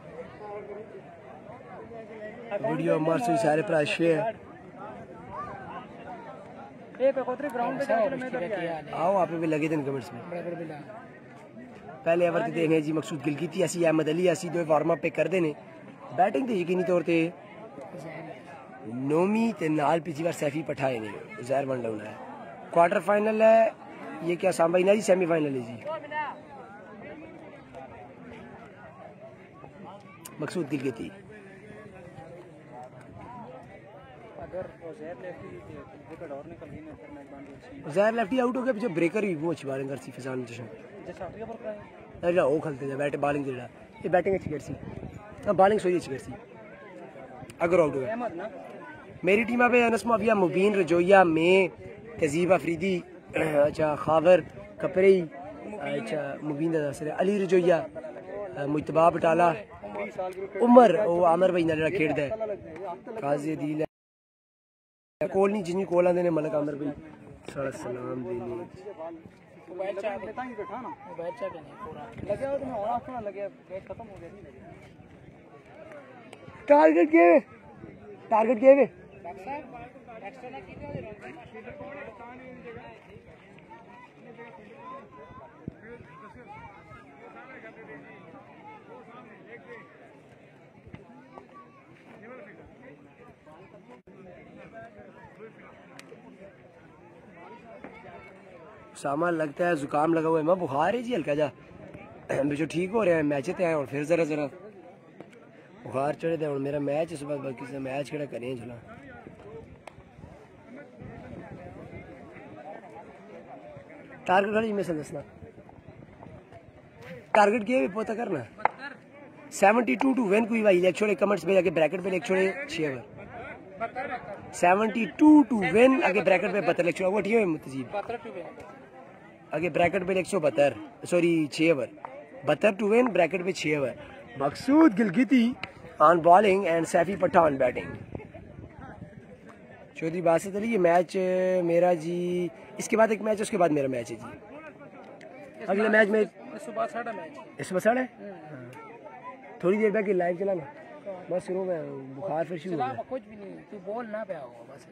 वीडियो हमारे से सारे प्राइस शेयर आओ आप भी लगे थे कमेंट्स में। पहले एवर ते देखने जी मकसूद गिलगिती असी अहमद अली असी दो वार्म अप पे कर देने बैटिंग ते यकीनी तौर पे नोमी ते नाल पिछली बार सैफी पठाए ने ज़ाहिर वन डाउन है। क्वार्टर फाइनल है ये क्या सांबा ही ना जी, सेमीफाइनल है जी। मकसूद गिलगिती ज़ाहिर लेफ्टी आउट हो गया, पीछे ब्रेकर भी वो अच्छी बॉलिंग करती फैजान जशन अरे वो खलते थे बैट बॉलिंग जेड़ा ये बैटिंग अच्छी करती हां बॉलिंग सोई अच्छी करती अगर आउट हो गया। मेरी टीम पे अनस माविया, मुबीन रजोया, में तजीब अफरीदी, अच्छा खावर कपरेई, अच्छा मुबीन दा दस अली रजोया, मुजतबा बटाला, उमर वो आमर भाई नाल खेड़दा है, काजी दिल कोल नहीं जिन्नी कोल आंदे ने मलक आमर भाई सारा सलाम देने मोबाइल चार्ज लेता ही बैठा ना मोबाइल चार्ज नहीं पूरा लगे हो तो मैं और आपको लगे मैच खत्म हो गया नहीं लगे। टारगेट के एक्स्ट्रा ना कीजिए सामान लगता है जुकाम लगा हुआ है, मैं बुखार है जी हल्का जा जो ठीक हो रहा है मैच ते आए और फिर जरा जरा बुखार चढ़े थे और मेरा मैच इस बात बाकी से मैच केड़ा करें चला टारगेट खड़ी में से दसना टारगेट के भी पता करना 72 टू विन कोई भाई लिख छोड़े कमेंट्स में जाके ब्रैकेट पे लिख छोड़े 6 ओवर 72 टू विन आगे ब्रैकेट पे 72 लिख छोड़े वो ठीक है मुतजीब आगे ब्रैकेट पे 172 sorry 6 over 72 to win bracket पे 6 over. Maqsood Gilgiti on bowling end Saifi Pathan batting. Chaudhry Basit Ali ये मैच मेरा जी, इसके बाद एक मैच उसके बाद मेरा मैच है जी। अगले मैच में सुबह 8:30 मैच इस सुबह 8:30 थोड़ी देर बैठ के लाइव चलाना बस शुरू में बुखार फिर शुरू हो गया। कुछ भी नहीं तू बोल ना पे होगा बस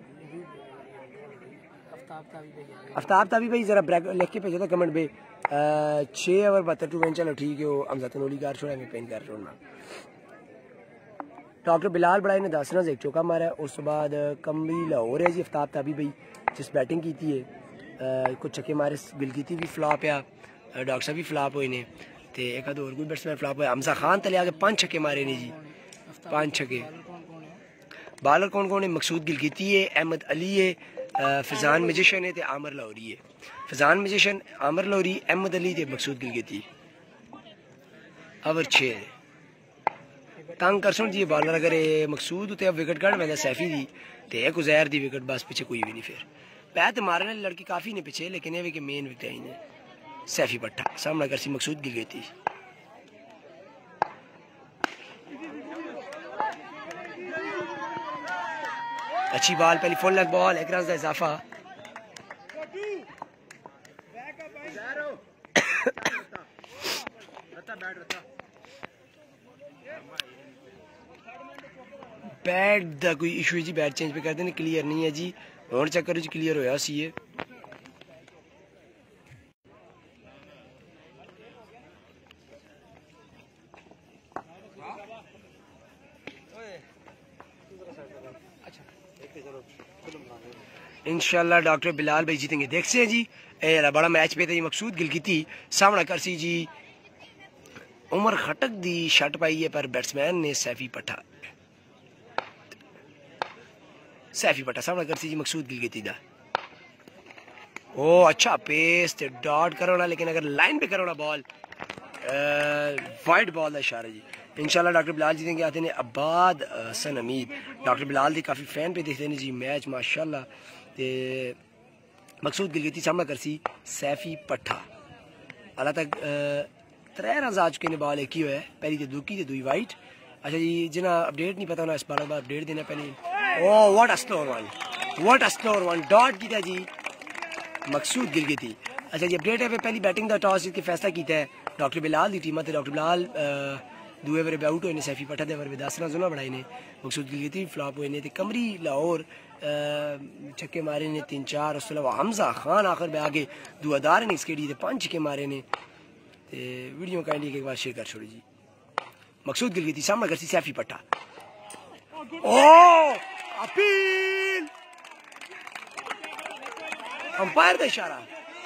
आफ्ताब ताबी भाई जरा ब्रेक लिख के भेजो तो कमेंट पे 6 ओवर 72 टू विन चलो ठीक है वो हमजा तनोली कार छोड़ा मैं पेन कर छोड़ना डॉक्टर बिलाल बड़ाई ने 10 रन एक चौका मारा है। उस बाद कमरी लाहौर है जी आफ्ताब ताबी भाई जिस बैटिंग की थी कुछ छक्के मारे, गिलगिती भी फ्लॉप है, डॉक्टर साहब भी फ्लॉप हुए ने ते एक आध और कोई बैट्समैन फ्लॉप हुआ। हमजा खान तले आके 5 छक्के मारे ने जी, 5 छक्के। बॉलर कौन कौन है? मकसूद गिलगिती है, अहमद अली है, फिजान मजिशन है ते आमर लाहौरी है। फिजान मजिशन, आमर लाहौरी, अहमद अली ते मकसूद गिलगिती। ओवर 6 तंग कर सुन जी बॉलर अगर मकसूद उते अब विकेट कट मैं सैफी दी ते एक उजैर दी विकेट, बस पीछे कोई भी नहीं। फिर पैर तो मारने लड़की काफ़ी ने पीछे, लेकिन ये कि मेन विकेट ही ने सैफी पट्टा सामना करसी मकसूद गिलगिती। अच्छी बॉल, पहली फुल लेग बॉल, एक रन का इजाफा। बैट दा कोई इशू है जी, बैट चेंज पे कर देने, क्लियर नहीं है जी। और चक्कर जी क्लियर होया सी है। इंशाल्लाह डॉक्टर बिलाल भाई जीतेंगे, देखते हैं जी। ए बड़ा मैच पे था जी। मकसूद गिलगिती सामना करसी जी, उमर खटक दी शट पाई है पर बैट्समैन ने सैफी पट्टा सामना करसी जी मकसूद गिलगिती दा। ओ अच्छा पेस ते डॉट करोना, लेकिन अगर लाइन पे करोना बॉल वाइड बॉल का इशारा जी। इंशाल्लाह डॉक्टर बिलाल जीतेंगे। आते ने अब्बाद हसन हमीद, डॉक्टर बिलाल दी काफ़ी फैन पे देखते हैं जी मैच माशाल्लाह। ते मकसूद गिलगिती सामना करसी सैफी पट्टा। अल्लाह तक 3 रन आ चुके ने, बॉल एक ही हुआ है, पहली तो दुकी ते दुई वाइट। अच्छा जी जिन्हें अपडेट नहीं पता ना इस बार अपडेट देना पहले। Oh what a slower one dot किया जी मकसूद गिलगिती। अच्छा जी अपडेट है पहली बैटिंग का टॉस इसके फैसला किया है डॉक्टर बिलाल की टीम। डॉक्टर बिलाल दूए ओवर आउट हुए ने, सैफी पट्टा दे ओवर 10 रन उन्होंने बनाए ने, मकसूद गिलगिती फ्लॉप हुए ने। कमरी लाहौर छक्के मारे ने 3-4। उस अलावा हमजा खान आखिर में आगे दुआदार ने इसके लिए 5 छक्के मारे ने। वीडियो काइंडली एक बार शेयर कर छोड़ी जी। मकसूद गिलगिती सामना करसी सैफी पट्टा। ओ अपील, अंपायर का इशारा।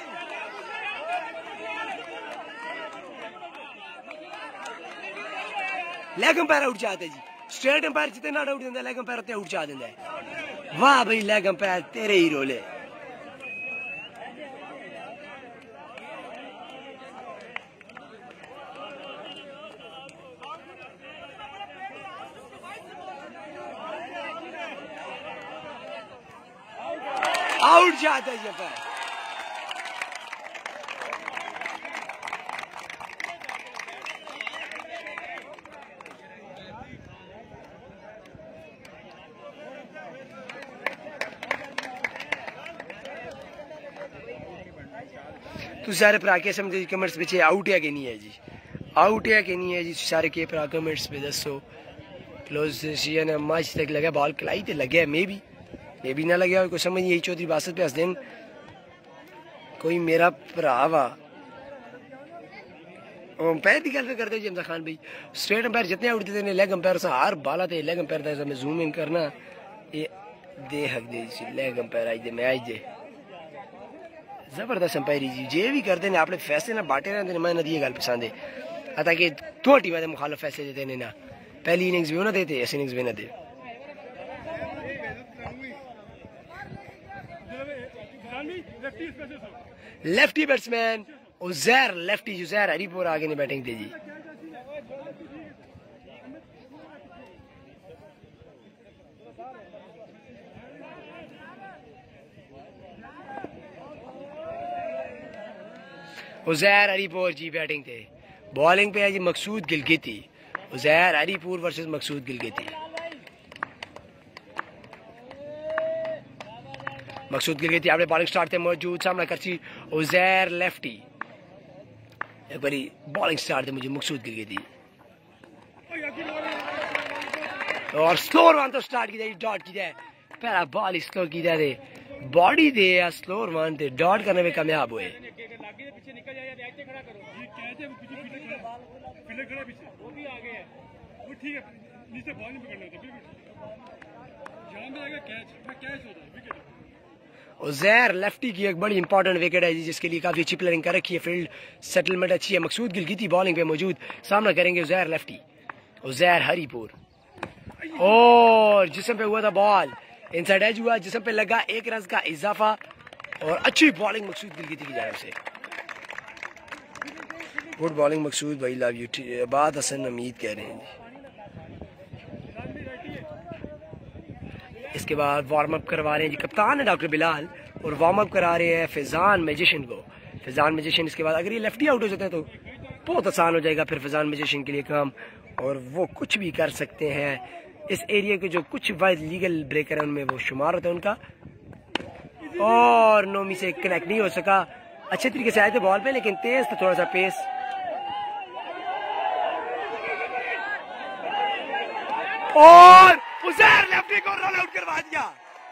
लेग अंपायर आउट चाहते जी, स्ट्रेट अंपायर जितने ना आउट देता, लेग अंपायर उतने आउट चाह देता है। वाह भाई लेग अंपायर तेरे ही रोले। आउट जाता है अंपायर। तो सारे भरा के समझे कमेंट्स पिछे आउट है कि नहीं है जी, आउट है कि नहीं है जी, सारे के भरा कमेंट्स पे दसो। क्लोज ने मैच तक लगा बॉल कलाई तो लगे, मे भी ना लगे कोई समझ यही चौधरी बासत पे हस दिन कोई मेरा भरा वा अंपायर की गल करते जी। हमजा खान भाई स्ट्रेट अंपायर जितने आउट देते हैं, लेग अंपायर से हर बाला ते लेग अंपायर का मैं जूम इन करना ये दे हक दे लेग अंपायर आज दे मैच दे जबरदस्त अंपायरी जी। जे भी करते हैं अपने फैसले ना बांटे रहते मैं नदी गल पसंद है अता कि दो टीम के मुखालफ फैसले देते हैं ना, पहली इनिंग्स भी उन्हें देते ऐसी इनिंग्स भी ना दे। Lefty batsman Uzair, lefty Uzair Haripur आगे ने बैटिंग दे जी। उजैर हरीपुर जी बैटिंग थे, बॉलिंग पे है जी मकसूद गिलगिती। उजैर हरीपुर वर्सेस मकसूद गिलगिती। मकसूद गिलगिती आपने बॉलिंग स्टार्ट थे मौजूद, सामना करसी उजैर लेफ्टी। एक बारी बॉलिंग स्टार्ट थे मुझे मकसूद गिलगिती और स्लोर वन तो स्टार्ट किया डॉट किया पहला बॉल स्लो किया थे बॉडी दे स्लोर वन थे डॉट करने में कामयाब हुए। खड़ा करो जी, कहते पीछे खड़ा, खड़ा पीछे वो भी आगे है वो ठीक है। नीचे बॉल नहीं पकड़ना होता बिल्कुल जहाँ भी आएगा कैच हो जाए विकेट। उज़ैर लेफ्टी की एक बड़ी इंपॉर्टेंट विकेट है जी, जिसके लिए काफी अच्छी प्लेयरिंग कर रखी है, फील्ड सेटलमेंट अच्छी है। मकसूद गिलगिती बॉलिंग पे मौजूद, सामना करेंगे उज़ैर लेफ्टी, उज़ैर हरीपुर। और जिस्म पे हुआ था बॉल, इनसाइड एज हुआ, जिस्म पे लगा, 1 रन का इजाफा और अच्छी बॉलिंग मकसूद गिलगिती की जानिब से। गुड बॉलिंग मकसूद भाई, लव यू। बात हसन हमीद कह रहे हैं जी। इसके बाद वार्म अप करवा रहे हैं जी, कप्तान है डॉक्टर बिलाल, और वार्म अप करा रहे हैं फैजान मैजिशियन को। फैजान मैजिशियन इसके बाद अगर ये लेफ्टी आउट हो जाते हैं तो बहुत आसान हो जाएगा फिर फैजान मैजिशियन के लिए काम, और वो कुछ भी कर सकते हैं। इस एरिया के जो कुछ वाइड लीगल ब्रेकर है उनमें वो शुमार होता है उनका। और नोमी से कनेक्ट नहीं हो सका, अच्छे तरीके से आए थे बॉल पे, लेकिन तेज था थोड़ा सा पेस। और उज़ैर लेफ्टी को रन आउट करवा दिया,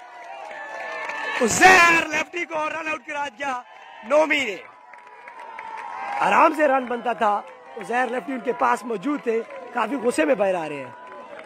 उज़ैर लेफ्टी को रन आउट करा दिया नोमी ने। आराम से रन बनता था, उज़ैर लेफ्टी उनके पास मौजूद थे, काफी गुस्से में बाहर आ रहे हैं।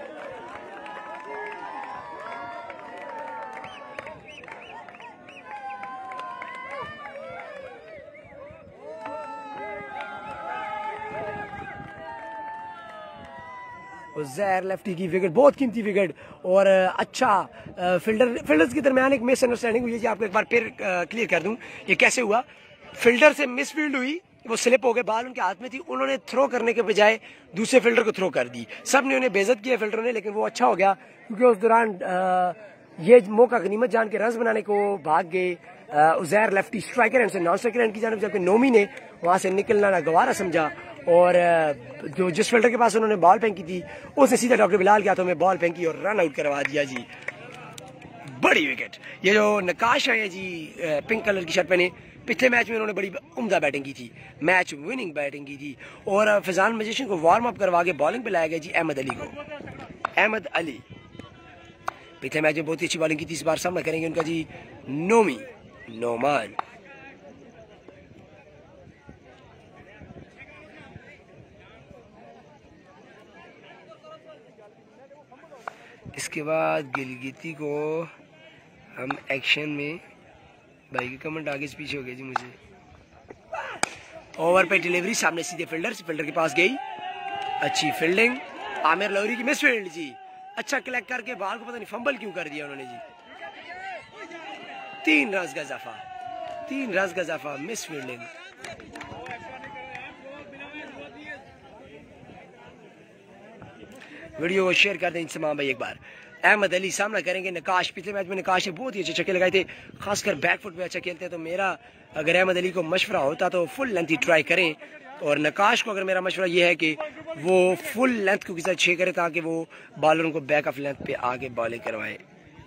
उज़ैर लेफ्टी की विकेट, बहुत कीमती विकेट, और अच्छा फील्डर्स के दरमियान एक मिसअंडरस्टैंडिंग हुई है जी, आपको एक बार फिर क्लियर कर दूं ये कैसे हुआ। फील्डर से मिसफील्ड हुई, वो स्लिप हो गए, बॉल उनके हाथ में थी, उन्होंने थ्रो करने के बजाय दूसरे फील्डर को थ्रो कर दी। सब ने उन्हें बेइज्जत किया फील्डर ने, लेकिन वो अच्छा हो गया क्योंकि उस दौरान ये मौका गनीमत जान के रन बनाने को भाग गए उज़ैर लेफ्टी स्ट्राइकर एंड से नॉन स्ट्राइकर एंड की जानिब, जबकि नोमी ने वहां से निकलना नागवारा समझा, और जो जिस फील्डर के पास उन्होंने बॉल फेंकी थी उसने सीधा डॉक्टर बिलाल के हाथों में बॉल फेंकी और रन आउट करवा दिया जी। बड़ी विकेट। ये जो नकाश है जी पिंक कलर की शर्ट पहने, पिछले मैच में उन्होंने बड़ी उम्दा बैटिंग की थी, मैच विनिंग बैटिंग की थी, और फैजान मैजिशियन को वार्म अप करवा के बॉलिंग पे लाया गया जी अहमद अली को। अहमद अली पिछले मैच में बहुत ही अच्छी बॉलिंग की थी, इस बार सामना करेंगे उनका जी नोमी नोमान। इसके बाद गिलगिती को हम एक्शन में, भाई के कमेंट आगे से पीछे हो गए जी मुझे। ओवर पे डिलीवरी, सामने सीधे फील्डर के पास गई, अच्छी फील्डिंग, आमिर लौरी की मिस फील्ड जी, अच्छा कलेक्ट करके बॉल को पता नहीं फंबल क्यों कर दिया उन्होंने जी। 3 रन का इजाफा, 3 रन का इजाफा, मिस फील्डिंग। वीडियो को शेयर कर दें तमाम भाई एक बार। अहमद अली सामना करेंगे नकाश, पिछले मैच में नकाश ने बहुत ही अच्छे छक्के लगाए थे, खासकर बैकफुट पे अच्छा खेलते हैं, तो मेरा अगर अहमद अली को मशवरा होता तो फुल लेंथ ही ट्राई करें, और नकाश को अगर मेरा मशवरा ये है कि वो फुल लेंथ को किसी छे करे ताकि वो बॉलरों को बैक ऑफ लेंथ पे आगे बॉलिंग करवाए।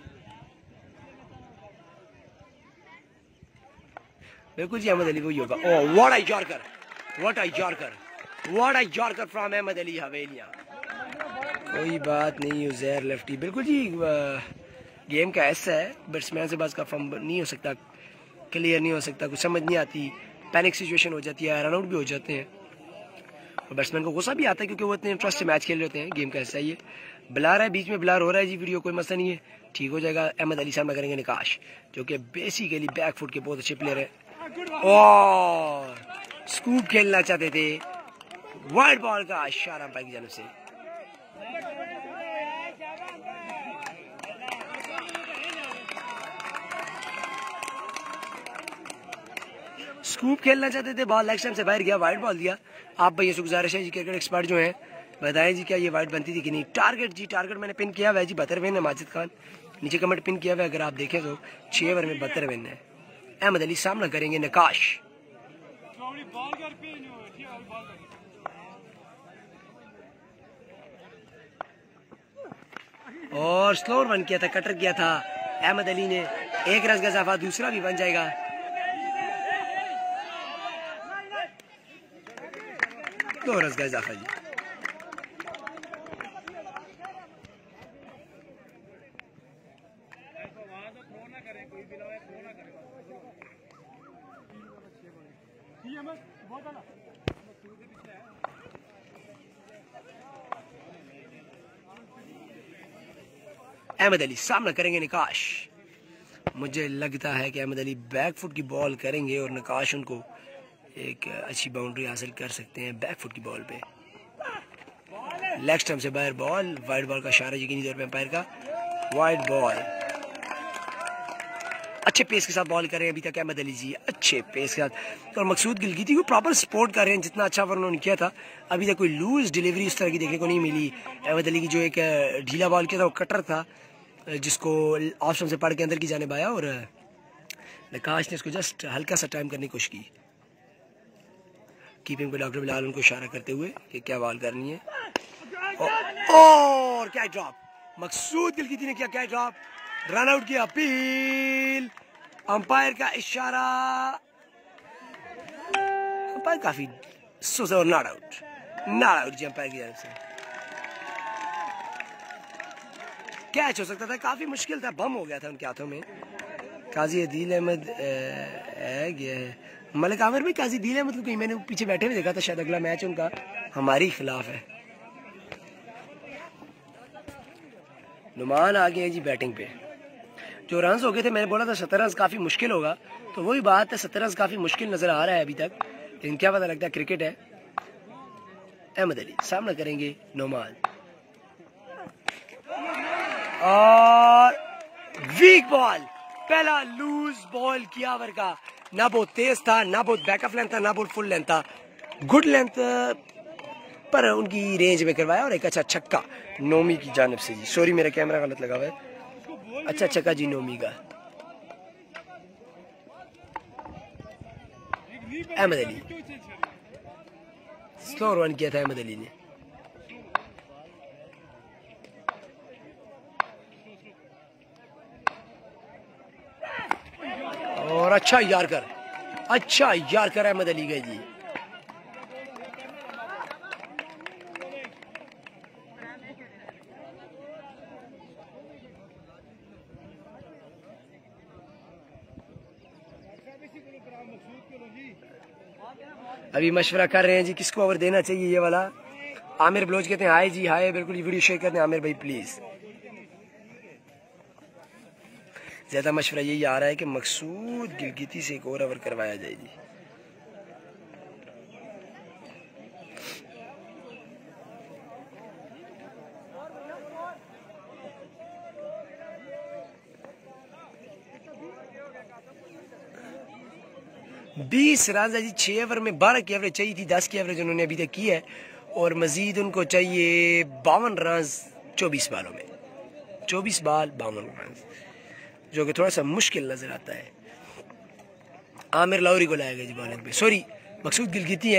बिल्कुल जी, अहमद अली को ही होगा। Oh what a yorker, what a yorker, what a yorker from Ahmad Ali Haveliya. कोई बात नहीं, उज़ैर लेफ्टी, बिल्कुल जी गेम का ऐसा है, बैट्समैन से बस का फॉर्म नहीं हो सकता, क्लियर नहीं हो सकता, कुछ समझ नहीं आती, पैनिक सिचुएशन हो जाती है, रन आउट भी हो जाते हैं, और बैट्समैन को गुस्सा भी आता है क्योंकि वो इतने इंटरेस्ट से मैच खेल रहे होते हैं। गेम का ऐसा ही है, ब्लर है, बीच में ब्लर हो रहा है जी वीडियो, कोई मसला नहीं है, ठीक हो जाएगा। अहमद अली सामना करेंगे नकाश, जो कि बेसिकली बैक फुट के बहुत अच्छे प्लेयर है, और स्कूप खेलना चाहते थे, वाइड बॉल का इशारा अंपायर की जानिब से। स्कूप खेलना चाहते थे, बॉल लेग स्टंप से बाहर गया, वाइड बॉल दिया। आप भैया से गुजारिश है जी, क्रिकेट एक्सपर्ट जो हैं बताएं जी क्या ये वाइड बनती थी कि नहीं। टारगेट जी, टारगेट मैंने पिन किया हुआ है जी, 72 रन है, माजिद खान नीचे कमेंट पिन किया हुआ है, अगर आप देखें तो 6 ओवर में 72 रन है। अहमद अली सामना करेंगे नकाश, और स्लो रन किया था, कटर किया था अहमद अली ने, 1 रन का इजाफा, दूसरा भी बन जाएगा। दो रन का इजाफा जी। अहमद अली सामना करेंगे निकाश। मुझे लगता है कि अहमद अली बैक फुट की बॉल करेंगे और निकाश उनको एक अच्छी बाउंड्री हासिल कर सकते हैं बैक फुट की बॉल पे। लेग स्टंप से बाहर बॉल, वाइड बॉल का इशारा यकीनी तौर पे अंपायर का, वाइड बॉल। अच्छे पेस के साथ बॉल कर रहे हैं अभी तक अहमद अली जी, अच्छे पेस के साथ, और मकसूद गिलगिती को प्रॉपर सपोर्ट कर रहे हैं। जितना अच्छा उन्होंने किया था अभी तक कोई लूज डिलीवरी उस तरह की देखने को नहीं मिली। अहमद अली की जो एक ढीला बॉल किया था वो कटर था जिसको ऑफ स्टंप से पढ़ के अंदर की जाने आया और निकाश ने उसको जस्ट हल्का सा टाइम करने की कोशिश की। कीपिंग पे डॉक्टर बिलाल उनको इशारा करते हुए कि क्या बॉल करनी है। और क्या ड्रॉप, मकसूद गिलगिती ने किया क्या ड्रॉप, रन आउट की अपील, अंपायर का इशारा, अंपायर काफी सोचा और नॉट आउट जी अंपायर की तरफ से। कैच हो सकता था, काफी मुश्किल था, बम हो गया था उनके हाथों में। काजी अदील अहमद गया है, मलिक आमिर भी काजी अदील अहमद को मैंने पीछे बैठे हुए देखा था, शायद अगला मैच उनका हमारे खिलाफ है। नुमान आ गए हैं जी बैटिंग पे। जो रन्स हो गए थे, मैंने बोला था 70 रन काफी मुश्किल होगा, तो वही बात है, 70 रन काफी मुश्किल नजर आ रहा है अभी तक, लेकिन क्या पता लगता है क्रिकेट है। अहमद अली सामना करेंगे नुमान, और वीक बॉल, पहला लूज बॉल किया ओवर का, ना बहुत तेज था, ना बहुत बैकअप लेंथ था, ना बहुत फुल लेंथ था, गुड लेंथ पर उनकी रेंज में करवाया और एक अच्छा छक्का नोमी की जानिब से जी। सॉरी मेरा कैमरा गलत लगा हुआ है, अच्छा छक्का जी नोमी का। अहमद अली स्लो रन किया था अहमद अली ने, और अच्छा यार्कर अहमद अली गए जी। अभी मशवरा कर रहे हैं जी किसको ओवर देना चाहिए ये वाला। आमिर बलोच कहते हैं हाय जी हाय, बिल्कुल ये वीडियो शेयर करते हैं आमिर भाई प्लीज। ज्यादा मशवरा यही आ रहा है कि मकसूद गिलगिती से एक और ओवर करवाया जाए जी। बीस रन है जी 6 ओवर में, 12 की एवरेज चाहिए थी, 10 की एवरेज उन्होंने अभी तक की है, और मजीद उनको चाहिए 52 रन 24 बालों में, 24 बाल 52 रन, जो कि थोड़ा सा मुश्किल नजर आता है। आमिर लाहौरी को लाया गया जी बॉलिंग पे, सॉरी मकसूद गिलगिती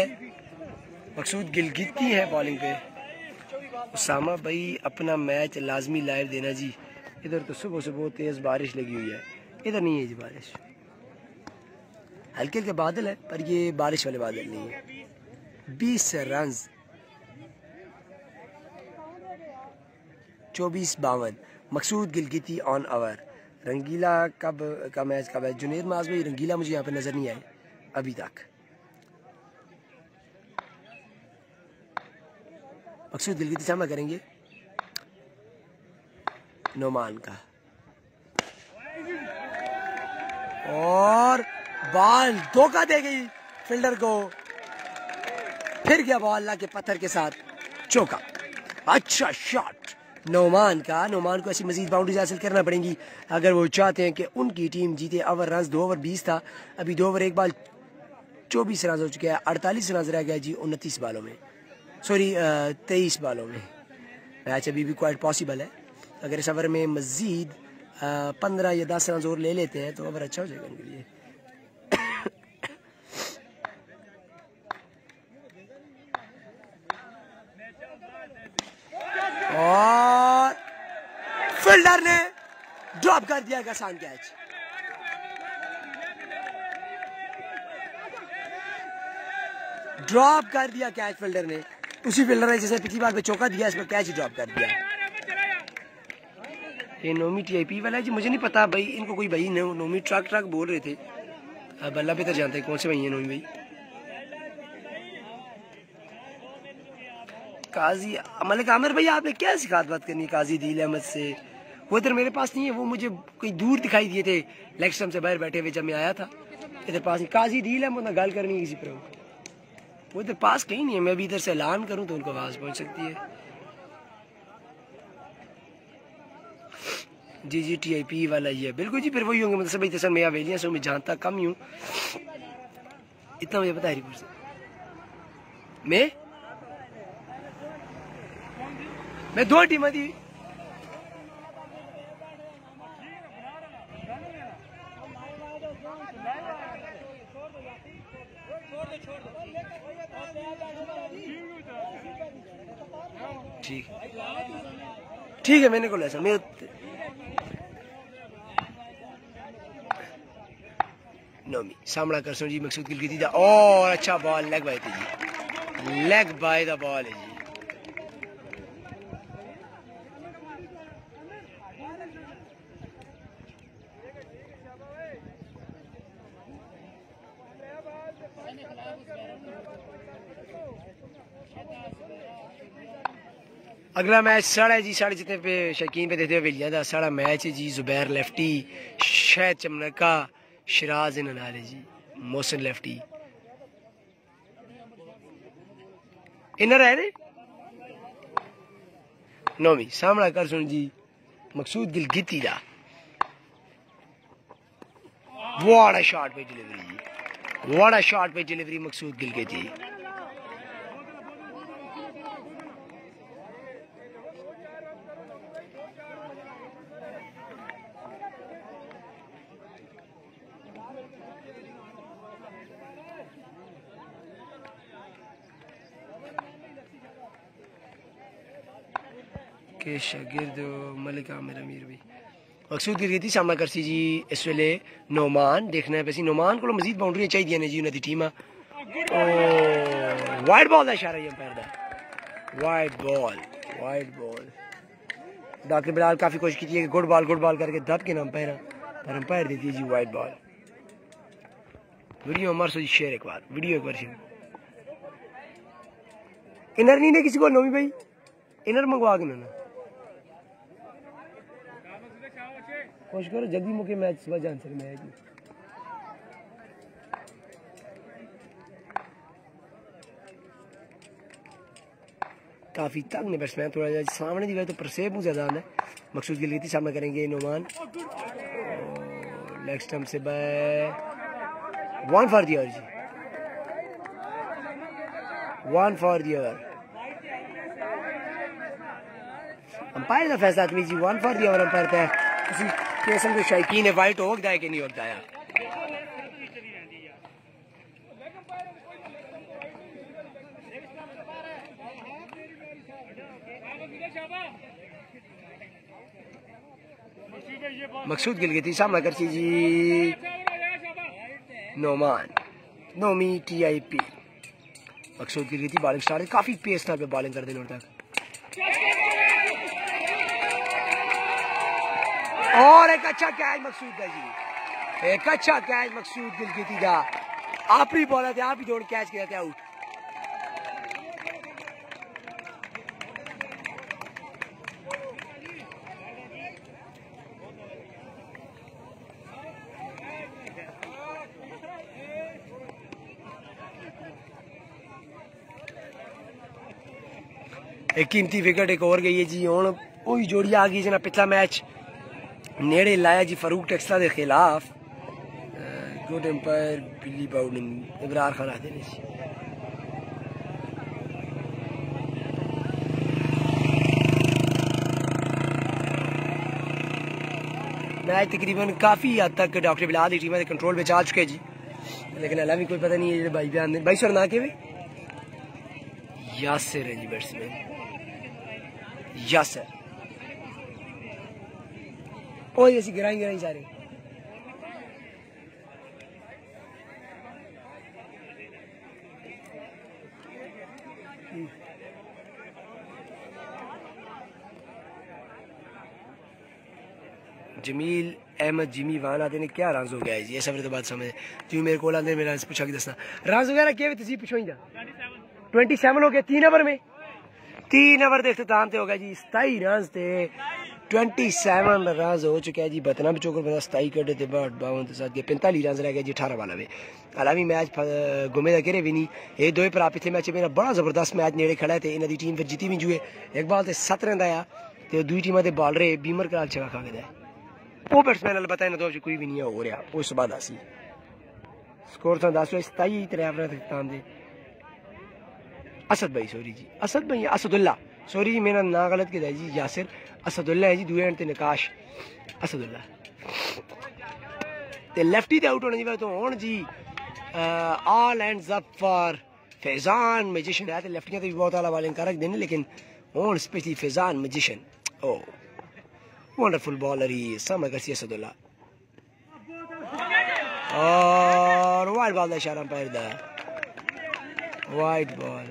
है बॉलिंग पे। उसामा भाई अपना मैच लाजमी लाइव देना जी। इधर तो सुबह से बहुत तेज बारिश लगी हुई है, इधर नहीं है जी बारिश, हल्के हल्के बादल है पर ये बारिश वाले बादल नहीं है। 20 run 24-52, Maqsood Gilgiti on over. रंगीला कब का मैच कब है? जुनेद माज भाई रंगीला मुझे यहाँ पे नजर नहीं आए अभी तक। मकसूद गिलगिती सामना करेंगे नोमान का, और बॉल धोखा दे गई फील्डर को, फिर गया बॉल ला के पत्थर के साथ चौका। अच्छा शॉट नोमान का, नोमान को ऐसी मजीद बाउंड्रीज हासिल करना पड़ेंगी अगर वो चाहते हैं कि उनकी टीम जीते। ओवर रन 2 ओवर 20 था, अभी 2 ओवर 1 बाल 24 रन हो चुके हैं, 48 रन रह गया जी 29 बालों में, सॉरी 23 बालों में। मैच अभी भी क्वाइट पॉसिबल है, अगर इस ओवर में मजीद 15 या 10 रन और ले लेते हैं तो ओवर अच्छा हो जाएगा उनके लिए। और फील्डर ने ड्रॉप कर दिया आसान कैच। ड्रॉप कर दिया कैच फील्डर ने, उसी फील्डर ने जिसने पिछली बार पे चौका दिया, इस पर कैच ही ड्रॉप कर दिया। ये नोमी टीआईपी वाला है जी, मुझे नहीं पता भाई, इनको कोई भाई नोमी ट्रक बोल रहे थे, अब अल्लाह बेहतर जानते हैं कौन से भाई है नोमी भाई। काजी मलिक आमिर भाई आपने क्या शिकायत बात करनी काजी अदील अहमद से, वो इधर मेरे पास नहीं है, वो मुझे कहीं दूर दिखाई दिए थे लेग स्टंप से बाहर बैठे हुए जब मैं आया था। इधर पास नहीं, काजी डील है, मुझे गल करनी है किसी पर, वो इधर पास कहीं नहीं है। मैं भी इधर से ऐलान करूं तो उनको आवाज पहुंच सकती है। जी TIP वाला ही है बिल्कुल जी, फिर वही होंगे मतलब सभी मैं हवेलियाँ से मैं जानता कम ही हूँ, इतना मुझे पता है। हरीपुर से मैं 2 टीम थी। ठीक है मैंने को ऐसा मैं नोमी सामना कर जी मकसूद गिल की थी और अच्छा बॉल लेग बाय थी जी, लेग बाय द बॉल है जी। अगला मैच साढ़ा है जी, साढ़े जितने पे शकीन पे देते हुए विलिया का साढ़ा मैच है जी। जुबैर लेफ्टी, शायद चमनका, शिराज नाले जी, मोहसिन लेफ्टी इनर है ने नोमी सामना कर सुन जी मकसूद गिल गिती दा। व्हाट अ शॉट पे डिलीवरी जी, व्हाट अ शॉट पे डिलीवरी मकसूद गिल के जी। के शागिर्द मलिक आमिर अमीर भी मकसूद गिर गई थी सामना करसी जी। इस वेले नोमान देखना है वैसे नोमान को मजीद बाउंड्री चाहिए ने जी उन्होंने टीम वाइड बॉल का इशारा अंपायर का, वाइड बॉल डॉक्टर बिलाल काफी कोशिश की है कि गुड बॉल करके दब के ना अंपायर पर अंपायर देती है जी वाइड बॉल। वीडियो अमर सो जी शेयर एक बार शेयर। इनर नहीं दे किसी को नोमी भाई, इनर मंगवा के ना कोशिश करो जल्दी मुके मैच सुबह जान सके मैच। काफी तंग ने बैट्समैन थोड़ा जा सामने दी तो परसेब मुझे ज्यादा है। मकसूद गिल की सामना करेंगे नोमान, लेग स्टंप से बाय 1 फॉर द ओवर जी, 1 फॉर द ओवर। अंपायर का फैसला आदमी जी 1 फॉर द ओवर अंपायर का किसी किस्म के शायकीन है वाइट हो गया कि नहीं होता है। मकसूद गिल की थी सामना करती जी नोमान, नोमी TIP। मकसूद गिल की थी बॉलिंग स्टार्ट काफी पेस पे बॉलिंग कर देने तक और एक अच्छा कैच मकसूद का जी, एक अच्छा कैच मकसूद गिल की थी का आप ही बॉलर थे, आप ही दौड़ कैच किया था आउट। एक कीमती विकेट एक और गई है जी। हुण वही जोड़ी आ गई जना पिछला मैच नेड़े लाया जी फरूक टेक्सला के खिलाफ। गुड एम्पायर बिली बाउलिंग इब्रार खान आते ने जी। मैच तकरीबन काफी हद तक डॉक्टर बिलाल की टीम के कंट्रोल में आ चुके जी, लेकिन अल्लाह भी कोई पता नहीं है भाई बयान भाई सर ना के यासिर है जी बैट्समैन यासिर ओए ऐसी गिराई सारे। जमील अहमद जिमी वान आते ने क्या रन हो गया है जी, ऐसा फिर तो बात समझ जी। मेरे को आते मेरा पूछा कि दसना रन वगैरह क्या तुझी पूछो 27 हो गए 3 ओवर में, 3 ओवर के अख्ताम हो गया जी। 27 रन से 27 रन हो चुका है जी। बतना भी चौकर 27 कटे थे 52 के साथ 45 रन रह गए जी 18 वाला में। हालांकि मैच घूमे दा गिरे भी नहीं, ये दो भरा पिछले मैच में बड़ा जबरदस्त मैच नेड़े खड़ा है। इन्होंने टीम फिर जीती भी जुए इकबाल से 7 रन आया तो दुई टीम के बॉलर बीमर कराल छक्का खा गया। वो बैट्समैन अलबत्ता इन्होंने दो कोई भी नहीं हो रहा। उस बाद असी स्कोर था 10 27 3 असद भाई सॉरी जी, असद भाई असदुल्ला सॉरी जी, मेरा ना गलत किया जी, यासिर असदुल्ला है जी। दूए एंड ते नकाश असदुल्ला ते लेफ्टी ते आउट होने जी तो हुन जी all ends up for Faizan magician है। ते लेफ्टियां ते भी बहुत आला वाले कर देने, लेकिन हुन स्पेशली फैजान मैजिशियन ओ वंडरफुल बॉलर ही सामने करसी असदुल्ला और वाइड बॉल दा इशारा पैर दा वाइड बॉल।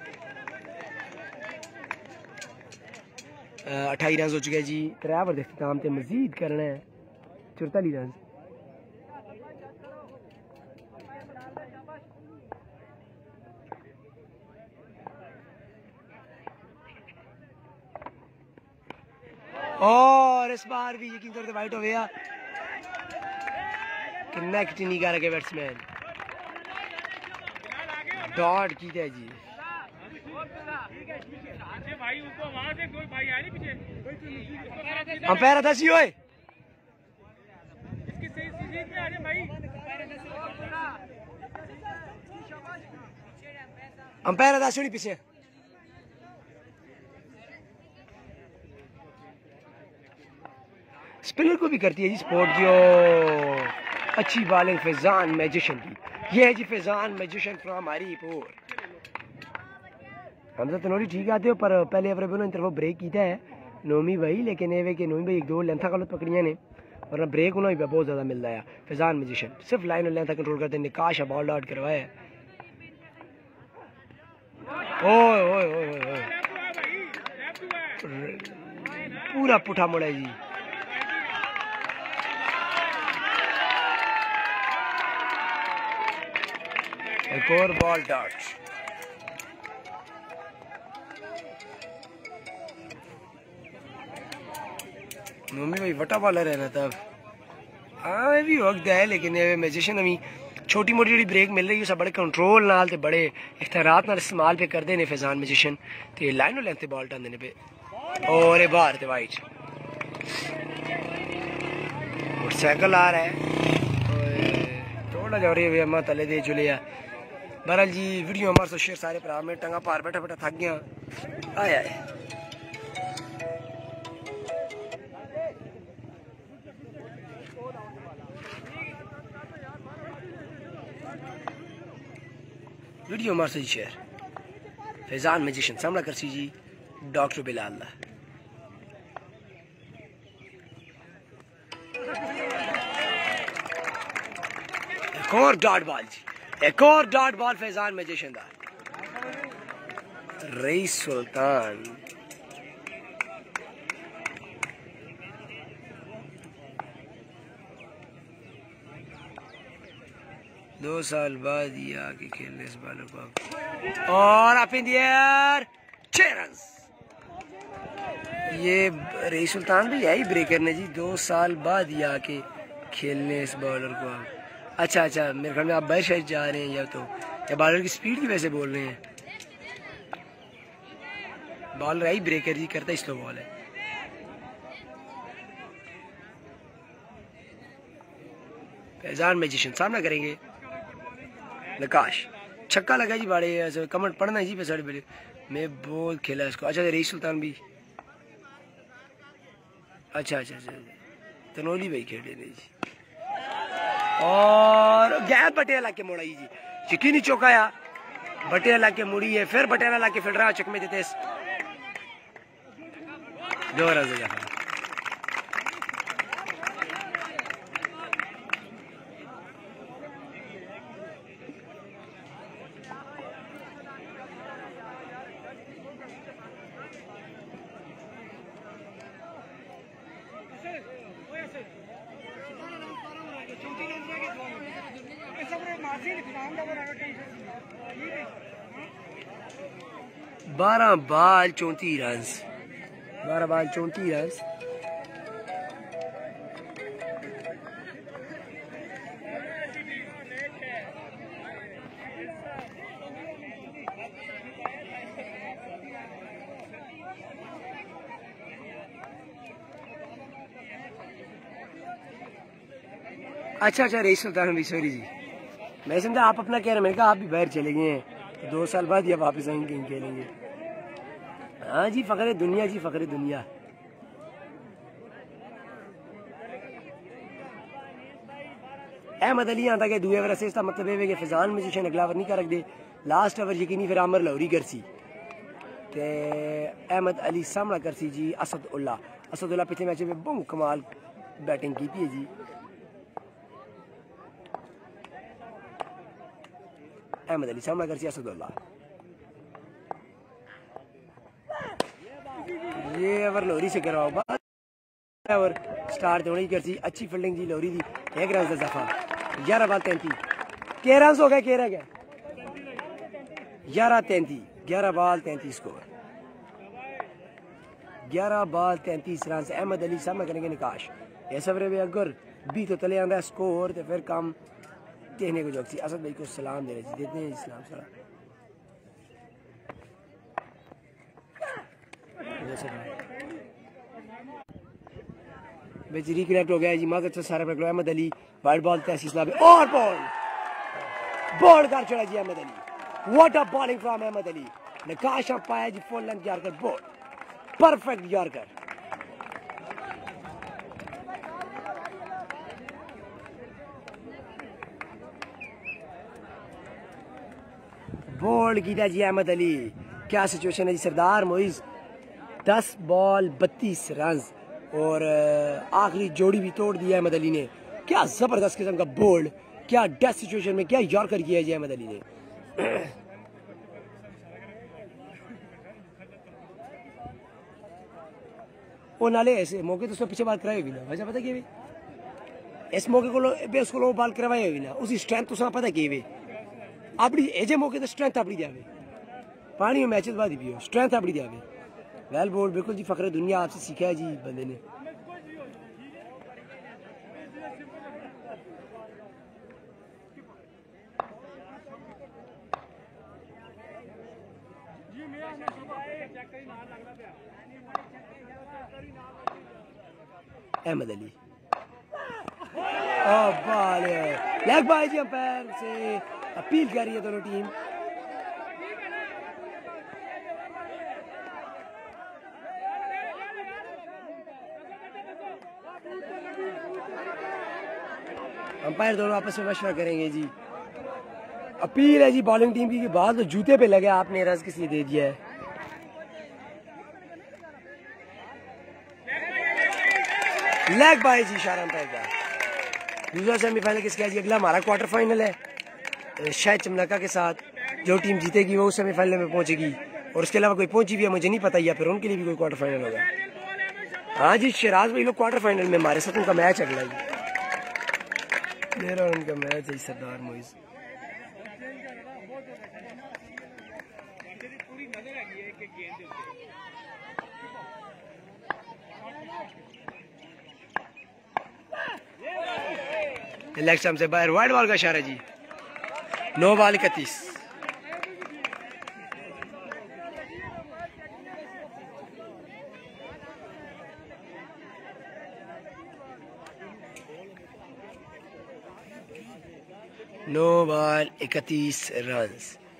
28 रन हो चुके जी। 3 ओवर के इख्तिताम ते मजीद करना है 44 रन। और इस बार भी यकीन तौर पर वाइट हो गया, कनेक्ट नहीं कर रहे बैट्समैन, डॉट की है जी। अंपायर था सी ओए अंपायर था सुनी पीछे स्पिनर को भी करती है जी सपोर्ट जो अच्छी बॉलिंग फैजान मैजिशियन की। ये है जी फैजान मैजिशियन फ्रॉम हरीपुर। हमजा तनोरी ठीक आते हो पर पहले अवर में तरफ ब्रेक किया है नोमी भाई, लेकिन ये कि नोमी भाई एक दो लेंथा गलत पकड़िया ने वरना ब्रेक उन्होंने भी बहुत ज्यादा मिलता है। फैजान मैजिशियन सिर्फ लाइन और लेंथा कंट्रोल करते, निकाश बॉल आउट करवाया। ओए ओए ओए ओए पूरा पुठा मुड़ा जी। एक और बॉल डॉट। मम्मी भाई वटा बॉलर है ना तब हाँ भी वक्त है, लेकिन ये मैजिशियन अभी छोटी मोटी जी ब्रेक मिल रही है, बड़े कंट्रोल नाल ते बड़े इख्तियारात नाल इस्तेमाल पे करते ने फैजान मैजिशियन ते लाइन लेंथ बॉल टान देने पे और ये बाहर ते वाइट मोटरसाइकिल आ रहा है थोड़ा जा रही है अम्मा तले दे जुलिया। बहरहाल जी वीडियो हमारे सो शेयर सारे भरा में टंगा पार बैठा बैठा थक गया आया है। वीडियो हमारे से शेयर फैजान मैजिशियन सामना कर सी जी डॉक्टर बिलाल। एक और डॉट बॉल जी, एक और डॉट बॉल फैजान मैजिशियन दा। रईस सुल्तान दो साल बाद ये आके खेलने इस बालक को और up in the air 6 run. ये रईस सुल्तान भी यही ब्रेकर ने जी 2 साल बाद ये आके खेलने इस बॉलर को। अच्छा अच्छा मेरे ख्याल में आप बाहर शायद जा रहे हैं या तो या बॉलर की स्पीड की वजह से बोल रहे हैं। बॉलर आई ब्रेकर जी करता स्लो बॉल है। फैजान मैजिशियन सामना करेंगे नकाश छक्का लगा जी बाड़े ऐसे कमेंट पढ़ना है जी पे साढ़े पहले मैं बहुत खेला इसको। अच्छा रईस सुल्तान भी अच्छा अच्छा अच्छा तनोली भाई खेले ने जी और गैर बटेला के मोड़ा जी यकीनी चौकाया बटेला के मुड़ी है फिर बटेला ला के फिर रहा चकमे देते दो रन जा। बारह बाल 34 रन अच्छा रईस सुल्तान भी, सॉरी जी, मैं समझा आप अपना कह रहे हैं, मैंने कहा आप भी बाहर चले गए हैं तो 2 साल बाद या वापस आएंगे कहीं खेलेंगे। हाँ जी, फखरे दुनिया जी, फखरे दुनिया। अहमद अली आता कि दुए ओवर असिस्ट मतलब है कि फैजान म्यूजिशियन अगला ओवर नहीं कर रख दे, लास्ट ओवर यकीनी फिर आमर लाहौरी करसी ते अहमद अली सामना करसी जी असदुल्ला पिछले मैच में बहुत कमाल बैटिंग की है जी। अहमद अली सामना करसी असदुल्ला, ये ओवर लाहौरी से करवाओ बात ओवर स्टार्ट होने की करसी, अच्छी फील्डिंग जी लाहौरी दी, 1 रन का इजाफा, 11 बाल 33, के रन हो गए, के रह गया 11 बाल 33 स्कोर, 11 बाल 33 रन। अहमद अली सामना करेंगे निकाश, इस ओवर में अगर भी तो तले आंदा स्कोर तो फिर काम कहने को जोक्सी। असद भाई को सलाम दे रहे जी, देते हैं इस्लाम सलाम। रिकनेक्ट हो गया जी, मगर तो सारा पकड़ो। अहमद अली वाइड बॉल तहसीस और बॉल कर छोड़ा जी Ahmad Ali, what a bowling from Ahmad Ali, Nikash पाया जी, full length yorker ball, perfect yorker. Ball किया जी अहमद अली, क्या सिचुएशन है जी। सरदार मोइज 10 बॉल 32 रन और आखिरी जोड़ी भी तोड़ दी अहमद अली ने। क्या जबरदस्त किस्म का बोल्ड, क्या डेथ सिचुएशन में क्या यॉर्कर किया है जी अहमद अली ने। वो नाले ऐसे मौके तो उसको पीछे बात कराई हुई ना, वजह पता क्या इस मौके को उसको लोग बाल करवाए हुई ना, उसी स्ट्रेंथ तो पता क्या अपनी एजे मौके तो स्ट्रेंथ अपनी दिया पानी में मैचेस बाद ही पियो, स्ट्रेंथ अपनी दिया वेल बोल्ड, बिल्कुल जी फखरे दुनिया आपसे सीखा है जी बंदे ने। अहमद अली लेग बाय जी, अंपायर से अपील कर रही है दोनों टीम। अंपायर दोनों आपस में मशवरा करेंगे जी। अपील है जी बॉलिंग टीम की, बाल तो जूते पे लगे, आपने रन किस लिए दे दिया है। लेग बाय जी इशारा अंपायर का। दूसरा सेमीफाइनल किसका जी, अगला हमारा क्वार्टर फाइनल है शायद चमलका के साथ, जो टीम जीतेगी वो सेमीफाइनल में पहुंचेगी, और उसके अलावा कोई पहुंची भी है मुझे नहीं पता, या फिर उनके लिए भी कोई क्वार्टर फाइनल होगा। हाँ जी शराज भाई लोग क्वार्टर फाइनल में हमारे साथ, उनका मैच अगला जी मेरा उनका मैच है सरदार मोइज। लेग स्टंप से बाहर वाइड बॉल का इशारा जी, 9 ball 31। No ball 31 run.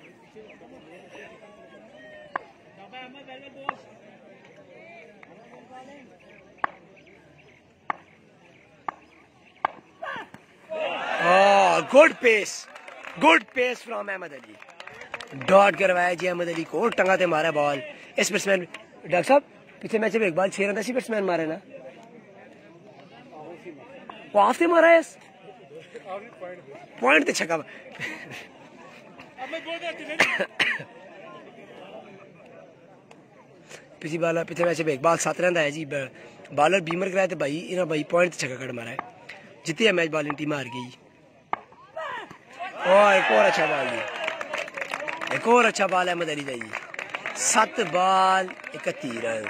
Good pace from Ahmad Ali, dot करवाया जी अहमद अली को, टंगा ते मारा बॉल। इस बैट्समैन डॉक्टर साहब पिछले मैच में एक बाल 6 रन ऐसी बैट्समैन मारे ना, वो आपसे मारा है पॉइंट छक्का। पिछले मैच में एक बाल 7 रन है जी, बॉलर बीमर कराया तो भाई इन्हें भाई पॉइंट छक्का कट मारा है, जीती है मैच, बॉलिंग टीम हार गई। और एक और अच्छा बॉल जी, एक और अच्छा ball Ahmad Ali ji, 7 ball 31 run.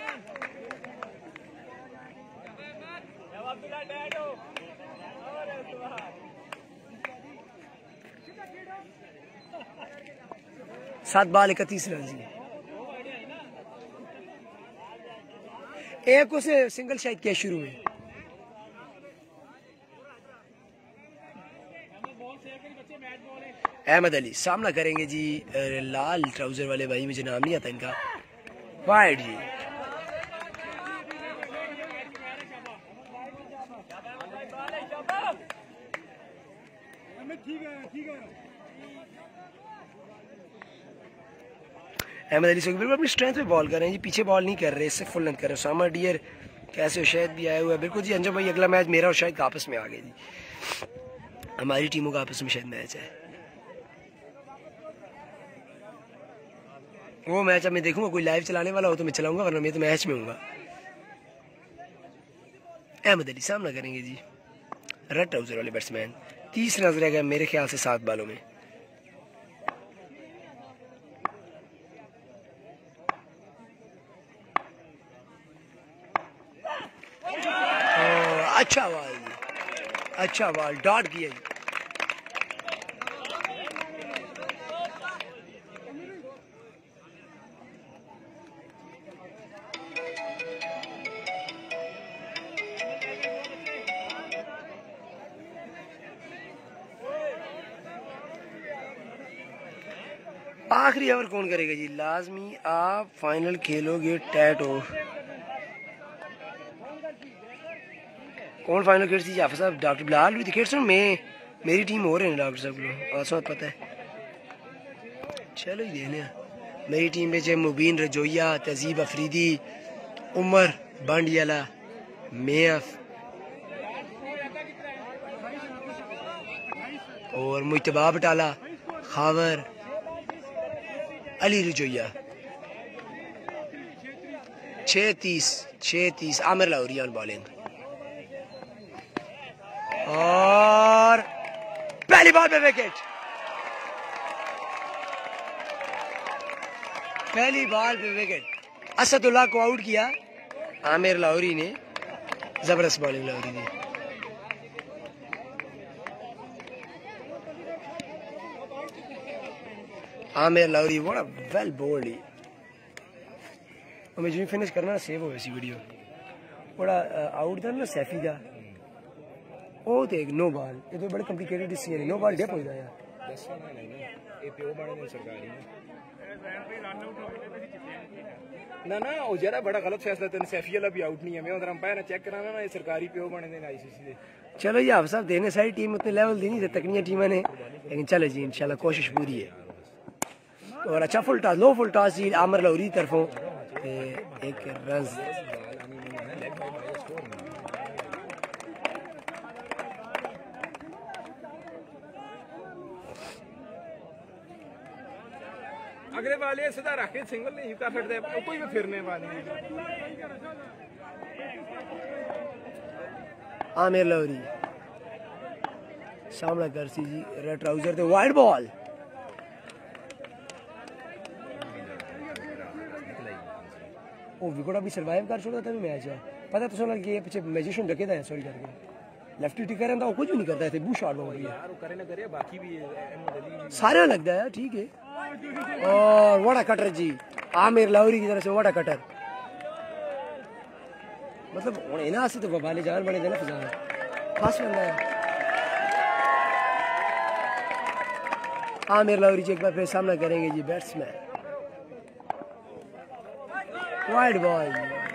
सात बॉल 31 रन जी। एक उसे सिंगल शायद किया शुरू में, अहमद अली सामना करेंगे जी लाल ट्राउजर वाले भाई, मुझे नाम नहीं आता इनका। वाइड जी अहमद अली बिल्कुल अपनी स्ट्रेंथ पे बॉल कर रहे हैं जी, पीछे बॉल नहीं कर रहे, इससे फुल लेंथ कर रहे हैं। सामा डियर कैसे शायद भी आया हुआ है बिल्कुल जी। अंजम भाई अगला मैच मेरा और शायद का आपस में आ गया जी, हमारी टीमों का आपस में शायद मैच है। वो मैच अब मैं देखूंगा, कोई लाइव चलाने वाला हो तो मैं चलाऊंगा, वरना मैं तो मैच में हूँगा। अहमद अली सामना करेंगे जी रेड ट्राउजर वाले बैट्समैन। 30 नजर रहेगा मेरे ख्याल से 7 बालों में। अच्छा बॉल, अच्छा बॉल, डॉट किया जी। आखिरी ओवर कौन करेगा जी? लाजमी आप फाइनल खेलोगे टैटो। कौन फाइनल खेल जी? हाफिज साहब, डॉक्टर बिलाल भी खेल सुन, मैं मेरी टीम हो रहे हैं डॉक्टर साहब को आसमान पता है। चलो ही देने मेरी टीम में मुबीन रजोया, तहजीब अफरीदी, उमर बांडियाला, मेफ और मुजतबा बटाला, खावर, अली रजोया। 6-30 आमिर लाहौरी ऑन बॉलिंग। और पहली बॉल पे विकेट, पहली बॉल पे विकेट। असदुल्लाह को आउट किया आमिर लाहौरी ने, जबरदस्त बॉलिंग लाहौरी ने। आमिर लाहौरी बड़ा वेल बोल्ड ही। मैं जो फिनिश करना सेव हो वैसी वीडियो बड़ा आउट था ना सैफी का, ओ देख नो बॉल, ये तो बड़े कॉम्प्लिकेटेड डिसीजन है। नो बॉल डेप हो जाए यार, ਇਹ ਪਿਓ ਬਣੇ ਨੇ ਸਰਕਾਰੀ ਨਾ ਨਾ ਉਹ ਜਿਹੜਾ ਬੜਾ ਗਲਤ ਫੈਸਲਾ ਤੇ ਸੈਫੀ ਵਾਲਾ ਵੀ ਆਊਟ ਨਹੀਂ ਹੈ। मैं उधर अंपायर ने चेक कराना ना, ये सरकारी पियो बने ने आईसीसी दे। चलो जी आप सब देने सारी टीम उतने लेवल दी नहीं तकनीय टीम ने, लेकिन चलो जी इंशाल्लाह कोशिश पूरी है। और अच्छा full toss, low full toss जी आमिर लाहौरी तरफों एक रन। अगले वाले सीधा रख के सिंगल नहीं कर सकते, कोई भी फिरने वाले। आमिर लाहौरी सामना कर सी जी रेड ट्राउजर थे, वाइड बॉल। ओ विकेट अभी सर्वाइव कर छोड़ा था मैच है, पता तो सुना कि ये पीछे मैजिशियन रखे था सॉरी करके लेफ्टी टिकर रहता वो कुछ भी नहीं करता थे, बू शॉट बाउंड्री है यार करे ना करे बाकी भी सारे लगता है ठीक है। और वड़ा कटर जी आमिर लाहौरी की तरफ से वड़ा कटर, मतलब ना से तो बबाले जान बने थे ना फिजान खास बंदा है। आमिर लाहौरी जी एक बार फिर सामना करेंगे जी बैट्समैन, वाइड बॉल।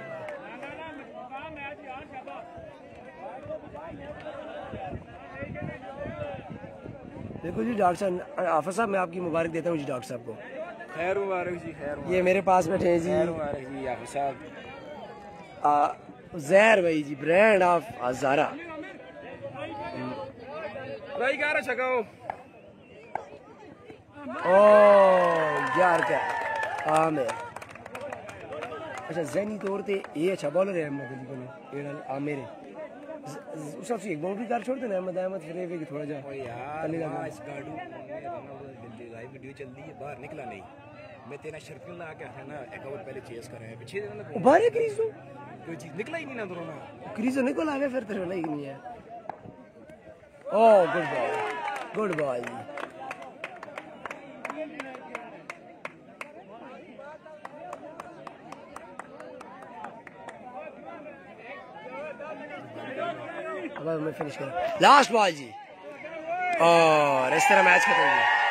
देखो जी डॉक्टर साहब, हाफिज साहब मैं आपकी मुबारक देता हूँ जी डॉक्टर साहब को। खैर मुबारक जी, खैर ये मेरे पास बैठे हैं जी, खैर मुबारक जी हाफिज साहब। जहर भाई जी ब्रांड ऑफ हजारा भाई 11 छकाओ। ओ यार क्या आमिर, अच्छा जहनी तौर पे ये अच्छा बॉलर है अहमद अली को आमिर उस सबसे एक बाउंड्री कार छोड़ देना अहमद फिर कि थोड़ा जा यार इस गाड़ू लाइव वीडियो चल रही है, बाहर निकला नहीं। मैं तेरा शर्किल ना आके है ना एक ओवर पहले चेस कर रहे हैं पीछे देना बाहर क्रीज तो कोई चीज निकला ही नहीं ना दोनों ना, क्रीज निकल आ गया फिर तेरे नहीं नहीं है। ओह गुड बॉल अब मैं फिनिश कर लास्ट बॉल जी, और इस तरह मैच खत्म हुआ।